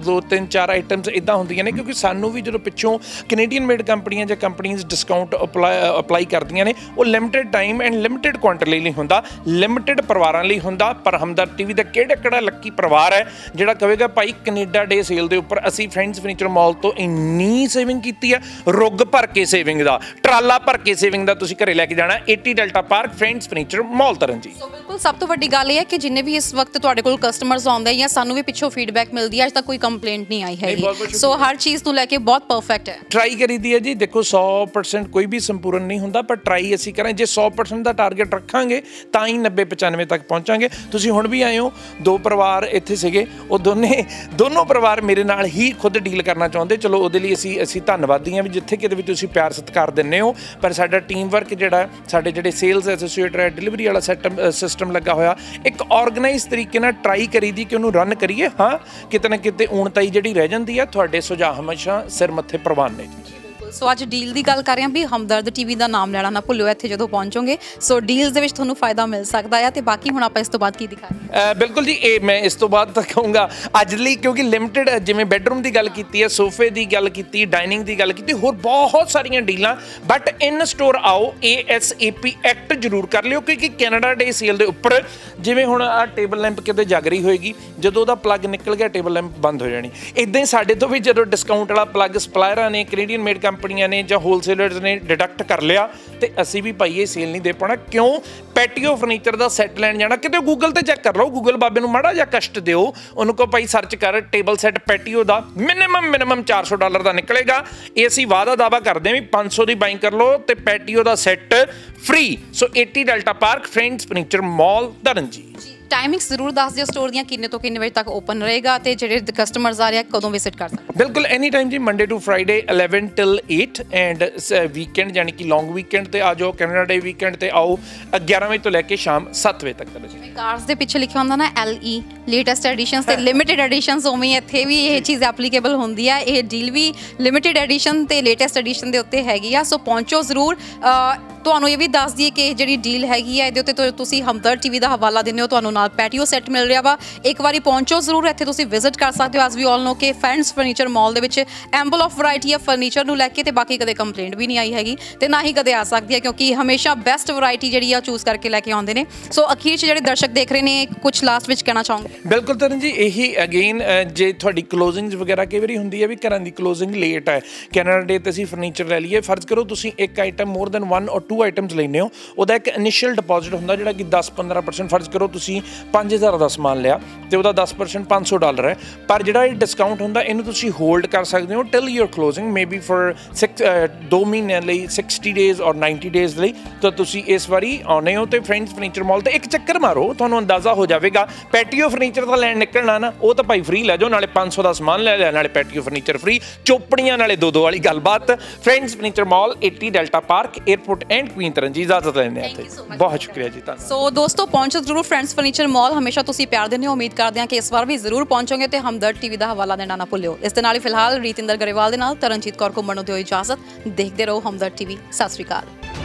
3 4 ਆਈਟਮਸ ਇਦਾਂ ਹੁੰਦੀਆਂ ਨੇ, ਕਿਉਂਕਿ ਸਾਨੂੰ ਵੀ ਜਦੋਂ ਪਿੱਛੋਂ ਕੈਨੇਡੀਅਨ ਮੇਡ ਕੰਪਨੀਆਂ ਜਾਂ ਕੰਪਨੀਆਂ ਡਿਸਕਾਊਂਟ ਅਪਲਾਈ ਕਰਦੀਆਂ ਨੇ, ਉਹ limited time and limited quantity ਲਈ ਹੁੰਦਾ, ਲਿਮਿਟਿਡ ਪਰਿਵਾਰਾਂ ਲਈ ਹੁੰਦਾ। ਪਰ ਹਮਦਰਦ ਟੀਵੀ ਦਾ ਕਿਹੜਾ ਲੱਕੀ ਪਰਿਵਾਰ ਹੈ ਜਿਹੜਾ ਕਹੇਗਾ ਭਾਈ ਕੈਨੇਡਾ ਡੇ ਸੇਲ ਦੇ ਉੱਪਰ ਅਸੀਂ ਫਰੈਂਡਸ ਫਰਨੀਚਰ ਮਾਲ ਤੋਂ ਇੰਨੀ ਸੇਵਿੰਗ ਕੀਤੀ ਹੈ, ਰੁੱਗ ਭਰ ਕੇ ਸੇਵਿੰਗ ਦਾ, ਟਰਾਲਾ ਭਰ ਕੇ ਸੇਵਿੰਗ ਦਾ ਤੁਸੀਂ ਘਰੇ ਲੈ ਕੇ ਜਾਣਾ। 80 Delta Park friends furniture mall Taranji. So ਬਿਲਕੁਲ ਸਭ ਤੋਂ ਵੱਡੀ ਗੱਲ ਇਹ ਹੈ ਕਿ ਜਿੰਨੇ ਵੀ ਇਸ ਵਕਤ ਤੁਹਾਡੇ ਕੋਲ ਕਸਟਮਰਸ ਆਉਂਦੇ ਜਾਂ ਸਾਨੂੰ ਵੀ ਪਿੱਛੋਂ ਫੀਡਬੈਕ ਮਿਲਦੀ ਹੈ, ਅੱਜ ਤੱਕ ਕੋਈ ਕੰਪਲੇਂਟ ਨਹੀਂ ਆਈ ਹੈਗੀ। ਸੋ ਹਰ ਚੀਜ਼ ਨੂੰ ਲੈ ਕੇ ਬਹੁਤ ਪਰਫੈਕਟ ਹੈ। ਟਰਾਈ ਕਰੀਦੀ ਹੈ ਜੀ। ਦੇਖੋ 100% ਕੋਈ ਵੀ ਸੰਪੂਰਨ ਨਹੀਂ ਹੁੰਦਾ, ਪਰ ਟਰਾਈ ਅਸੀਂ ਕਰਾਂ। ਜੇ 100% ਦਾ ਟਾਰਗੇਟ ਰੱਖਾਂਗੇ ਤਾਂ ਹੀ 90-95 ਤੱਕ ਪਹੁੰਚਾਂਗੇ। ਤੁਸੀਂ ਹੁਣ ਵੀ ਆਏ ਹੋ, 2 ਪਰਿਵਾਰ ਇੱਥੇ ਸੀਗੇ, ਉਹ ਦੋਨੋਂ ਪਰਿਵਾਰ ਮੇਰੇ ਨਾਲ ਹੀ ਖੁਦ ਡੀਲ ਕਰਨਾ ਚਾਹੁੰਦੇ। ਚਲੋ ਉਹਦੇ ਲਈ ਅਸੀਂ ਧੰਨਵਾਦੀ ਹਾਂ ਵੀ ਜਿੱਥੇ ਕਿਤੇ ਵੀ ਤੁਸੀਂ ਪਿਆਰ ਸਤਿਕਾਰ ਦਿੰਦੇ ਹੋ। ਪਰ ਸਾਡਾ ਟੀਮ ਵਰਕ ਜਿਹੜਾ, ਸਾਡੇ ਜਿਹੜੇ ਸੇਲਸ ਐਸੋਸੀਏਟਰ ਹੈ, ਡਿਲੀਵਰੀ ਵਾਲਾ ਸਿਸਟਮ ਲੱਗਾ ਹੋਇਆ, ਇੱਕ ਆਰਗੇਨਾਈਜ਼ ਤਰੀਕੇ ਨਾਲ ਟਰਾਈ ਕਰੀਦੀ ਕਿ ਉਹਨੂੰ ਰਨ ਕਰੀਏ। ਹਾਂ, ਕਿਤੇ ਨਾ ਕਿਤੇ ਊਣਤਾਈ ਜਿਹੜੀ ਰਹਿ ਜਾਂਦੀ ਹੈ, ਤੁਹਾਡੇ ਸੁਝਾਅ ਹਮੇਸ਼ਾ ਸਿਰ ਮੱਥੇ ਪ੍ਰਵਾਨ ਨੇ ਜੀ। ਸੋ ਅੱਜ ਡੀਲ ਦੀ ਗੱਲ ਕਰ ਰਹੇ ਹਾਂ ਵੀ ਹਮਦਰਦ ਟੀਵੀ ਦਾ ਨਾਮ ਲੈਣਾ ਨਾ ਭੁੱਲਿਓ ਇੱਥੇ ਜਦੋਂ ਪਹੁੰਚੋਗੇ। ਸੋ ਡੀਲਸ ਦੇ ਵਿੱਚ ਤੁਹਾਨੂੰ ਫਾਇਦਾ ਮਿਲ ਸਕਦਾ ਹੈ। ਤੇ ਬਾਕੀ ਹੁਣ ਆਪਾਂ ਇਸ ਤੋਂ ਬਾਅਦ ਕੀ ਦਿਖਾਂਗੇ? ਬਿਲਕੁਲ ਜੀ, ਇਹ ਮੈਂ ਇਸ ਤੋਂ ਬਾਅਦ ਤਾਂ ਕਹੂੰਗਾ ਅੱਜ ਲਈ, ਕਿਉਂਕਿ ਲਿਮਿਟਿਡ, ਜਿਵੇਂ ਬੈਡਰੂਮ ਦੀ ਗੱਲ ਕੀਤੀ ਹੈ, ਸੋਫੇ ਦੀ ਗੱਲ ਕੀਤੀ, ਡਾਈਨਿੰਗ ਦੀ ਗੱਲ ਕੀਤੀ, ਹੋਰ ਬਹੁਤ ਸਾਰੀਆਂ ਡੀਲਾਂ। ਬਟ ਇਨ ਸਟੋਰ ਆਓ, ASAP ਐਕਟ ਜ਼ਰੂਰ ਕਰ ਲਿਓ, ਕਿਉਂਕਿ ਕੈਨੇਡਾ ਡੇ ਸੇਲ ਦੇ ਉੱਪਰ ਜਿਵੇਂ ਹੁਣ ਆਹ ਟੇਬਲ ਲੈਂਪ ਕਿਤੇ ਜਗ ਰਹੀ ਹੋਏਗੀ, ਜਦੋਂ ਉਹਦਾ ਪਲੱਗ ਨਿਕਲ ਗਿਆ ਟੇਬਲ ਲੈਂਪ ਬੰਦ ਹੋ ਜਾਣੀ। ਇੱਦਾਂ ਹੀ ਸਾਡੇ ਤੋਂ ਵੀ ਜਦੋਂ ਡਿਸਕਾਊਂਟ ਵਾਲਾ ਪਲੱਗ ਸਪਲਾਇਰਾਂ ਨੇ, ਕੈਨੇਡੀਅਨ ਮੇਡ ਕੰਪਨੀਆਂ ਨੇ ਜਾਂ ਹੋਲਸੇਲਰਸ ਨੇ ਡਿਡਕਟ ਕਰ ਲਿਆ, ਤੇ ਅਸੀਂ ਵੀ ਭਾਈ ਇਹ ਸੇਲ ਨਹੀਂ ਦੇ ਪਾਉਣਾ। ਕਿਉਂ? ਪੈਟੀਓ ਫਰਨੀਚਰ ਦਾ ਸੈੱਟ ਲੈਣ ਜਾਣਾ, ਕਿਤੇ ਗੂਗਲ ਤੇ ਚੈੱਕ ਕਰ ਲਓ, ਗੂਗਲ ਬਾਬੇ ਨੂੰ ਮਾੜਾ ਜਿਹਾ ਕਸ਼ਟ ਦਿਓ, ਉਹਨੂੰ ਕਹੋ ਭਾਈ ਸਰਚ ਕਰ ਟੇਬਲ ਸੈੱਟ ਪੈਟੀਓ ਦਾ ਮਿਨੀਮਮ $400 ਦਾ ਨਿਕਲੇਗਾ। ਇਹ ਅਸੀਂ ਵਾਅਦਾ ਦਾਵਾ ਕਰਦੇ ਹਾਂ ਵੀ 500 ਦੀ ਬਾਈਂਗ ਕਰ ਲਓ ਤੇ ਪੈਟੀਓ ਦਾ set free. So 80 Delta Park friends furniture mall Taranji. Timings ਜ਼ਰੂਰ ਦੱਸ ਦਿਓ ਸਟੋਰ ਦੀਆਂ, ਕਿੰਨੇ ਤੋਂ ਕਿੰਨੇ ਵਜੇ ਤੱਕ ਓਪਨ ਰਹੇਗਾ ਤੇ ਜਿਹੜੇ ਕਸਟਮਰਸ ਆ ਰਹੇ ਆ ਕਦੋਂ ਵਿਜ਼ਿਟ ਕਰ ਸਕਦੇ? ਬਿਲਕੁਲ ਐਨੀ ਟਾਈਮ ਜੀ, Monday to Friday 11 till 8 and weekend ਯਾਨੀ ਕਿ ਲੌਂਗ ਵੀਕਐਂਡ ਤੇ ਆ ਜਾਓ। ਕੈਨੇਡਾ ਡੇ ਵੀਕਐਂਡ ਤੇ ਆਓ 11 ਵਜੇ ਤੋਂ ਲੈ ਕੇ ਸ਼ਾਮ 7 ਵਜੇ ਤੱਕ। ਜਿਵੇਂ ਕਾਰਸ ਦੇ ਪਿੱਛੇ ਲਿਖਿਆ ਹੁੰਦਾ ਨਾ LE ਲੇਟੈਸਟ ਐਡੀਸ਼ਨਸ ਤੇ ਲਿਮਿਟਿਡ ਐਡੀਸ਼ਨਸ, ਉਵੇਂ ਇੱਥੇ ਵੀ ਇਹ ਚੀਜ਼ ਐਪਲੀਕੇਬਲ ਹੁੰਦੀ ਹੈ। ਇਹ ਡੀਲ ਵੀ ਲਿਮਿਟਿਡ ਐਡੀਸ਼ਨ ਤੇ ਲੇਟੈਸਟ ਐਡੀਸ਼ਨ ਦੇ ਉੱਤੇ ਹੈਗੀ ਆ। ਸੋ ਪਹੁੰਚੋ ਜ਼ਰੂਰ। ਤੁਹਾਨੂੰ ਇਹ ਵੀ ਦੱਸ ਦਈਏ ਕਿ ਜਿਹੜੀ ਡੀਲ ਹੈਗੀ ਆ ਇਹਦੇ ਉੱਤੇ ਤੁਸੀਂ ਹਮਦਰਦ ਟੀਵੀ ਦਾ ਹਵਾਲਾ ਦਿੰਦੇ ਹੋ, ਤੁਹਾਨੂੰ ਨਾਲ ਪੈਟੀਓ ਸੈੱਟ ਮਿਲ ਰਿਹਾ ਵਾ। ਇੱਕ ਵਾਰੀ ਪਹੁੰਚੋ ਜ਼ਰੂਰ, ਇੱਥੇ ਤੁਸੀਂ ਵਿਜ਼ਿਟ ਕਰ ਸਕਦੇ ਹੋ। ਐਜ਼ ਵੀ ਆਲ ਨੋ ਕਿ ਫਰੈਂਡਸ ਫਰਨੀਚਰ ਮਾਲ ਦੇ ਵਿੱਚ ਐਂਬਲ ਆਫ ਵੈਰਾਈਟੀ ਆ ਫਰਨੀਚਰ ਨੂੰ ਲੈ ਕੇ, ਤੇ ਬਾਕੀ ਕਦੇ ਕੰਪਲੇਂਟ ਵੀ ਨਹੀਂ ਆਈ ਹੈਗੀ ਤੇ ਨਾ ਹੀ ਕਦੇ ਆ ਸਕਦੀ ਹੈ, ਕਿਉਂਕਿ ਹਮੇਸ਼ਾ ਬੈਸਟ ਵੈਰਾਈਟੀ ਜਿਹੜੀ ਆ ਚੂਜ਼ ਕਰਕੇ ਲੈ ਕੇ ਆਉਂਦੇ ਨੇ। ਸੋ ਅਖੀਰ 'ਚ ਜਿਹੜੇ ਦਰਸ਼ਕ ਦੇਖ ਰਹੇ ਨੇ, ਕੁਝ ਲਾਸਟ ਵਿੱਚ ਕਹਿਣਾ ਚਾਹੋਗੇ? ਬਿਲਕੁਲ ਤਰਨ ਜੀ, ਇਹੀ ਅਗੇਨ ਜੇ ਤੁਹਾਡੀ ਕਲੋਜ਼ਿੰਗਸ ਵਗੈਰਾ ਕਈ ਵਾਰੀ ਹੁੰਦੀ ਹੈ ਵੀ ਘਰਾਂ ਦੀ ਕਲੋਜ਼ਿੰਗ ਲੇਟ ਹੈ, ਕੈਨੇਡਾ ਡੇ ਤੇ ਅਸੀਂ ਫਰਨੀਚਰ ਲੈ ਲਈਏ, ਫਰਜ਼ ਕਰੋ ਤੁਸੀਂ ਇੱਕ item more than 1 or 2 items ਲੈਂਦੇ ਹੋ, ਉਹਦਾ ਇੱਕ ਇਨੀਸ਼ੀਅਲ ਡਿਪੋਜ਼ਿਟ ਹੁੰਦਾ ਜਿਹੜਾ ਕਿ 10-15%। ਫਰਜ਼ ਕਰੋ ਤੁਸੀਂ 5000 ਦਾ ਸਮਾਨ ਲਿਆ ਤੇ ਉਹਦਾ 10% $500 ਹੈ, ਪਰ ਜਿਹੜਾ ਇਹ ਡਿਸਕਾਊਂਟ ਹੁੰਦਾ ਇਹਨੂੰ ਤੁਸੀਂ ਹੋਲਡ ਕਰ ਸਕਦੇ ਹੋ till your closing, maybe for 2 ਮਹੀਨਿਆਂ ਲਈ, 60 ਡੇਜ਼ ਔਰ 90 ਡੇਜ਼ ਲਈ। ਤਾਂ ਤੁਸੀਂ ਇਸ ਵਾਰੀ ਆਉਣੇ ਹੋ ਤੇ ਫਰੈਂਡਸ ਫਰਨੀਚਰ ਮਾਲ ਤੇ ਇੱਕ ਚੱਕਰ ਮਾਰੋ, ਤੁਹਾਨੂੰ ਅੰਦਾਜ਼ਾ ਹੋ ਜਾਵੇਗਾ। ਪੈਟੀਓ ਫਰਨੀਚਰ ਦਾ ਲੈਣ ਨਿਕਲਣਾ ਨਾ, ਉਹ ਤਾਂ ਭਾਈ ਫ੍ਰੀ ਲੈ ਜਾਓ, ਨਾਲੇ 500 ਦਾ ਸਮਾਨ ਲੈ ਲਿਆ, ਨਾਲੇ ਪੈਟੀਓ ਫਰਨੀਚਰ ਫ੍ਰੀ, ਚੋਪੜੀਆਂ ਨਾਲੇ 2-2 ਵਾਲੀ ਗੱਲਬਾਤ। Friends furniture mall 80 Delta Park airport and Queen Taran ji. ਇਜਾਜ਼ਤ ਲੈਂਦੇ ਆ ਤੇ ਬਹੁਤ ਸ਼ੁਕਰੀਆ ਜੀ ਤੁਹਾਨੂੰ। ਸੋ ਦੋਸਤੋ ਪਹੁੰਚੋ ਜ਼ਰੂਰ ਫਰੈਂਡਸ ਫਰਨੀਚਰ ਮਾਲ, ਹਮੇਸ਼ਾ ਤੁਸੀਂ ਪਿਆਰ ਦਿੰਦੇ ਹੋ, ਉਮੀਦ ਕਰਦੇ ਹਾਂ ਕਿ ਇਸ ਵਾਰ ਵੀ ਜ਼ਰੂਰ ਪਹੁੰਚੋਗੇ ਤੇ ਹਮਦਰਦ ਟੀਵੀ ਦਾ ਹਵਾਲਾ ਦੇਣਾ ਨਾ ਭੁੱਲਿਓ। ਇਸ ਦੇ ਨਾਲ ਹੀ ਫਿਲਹਾਲ ਰੀਤਿੰਦਰ ਗਰੇਵਾਲ ਦੇ ਨਾਲ ਤਰਨਜੀਤ ਕੌਰ ਘੁੰਮਣ ਨੂੰ ਦਿਓ ਇਜਾਜ਼ਤ। ਦੇਖਦੇ ਰਹੋ ਹਮਦਰਦ ਟੀਵੀ। ਸਤਿ ਸ਼੍ਰੀ ਅਕਾਲ।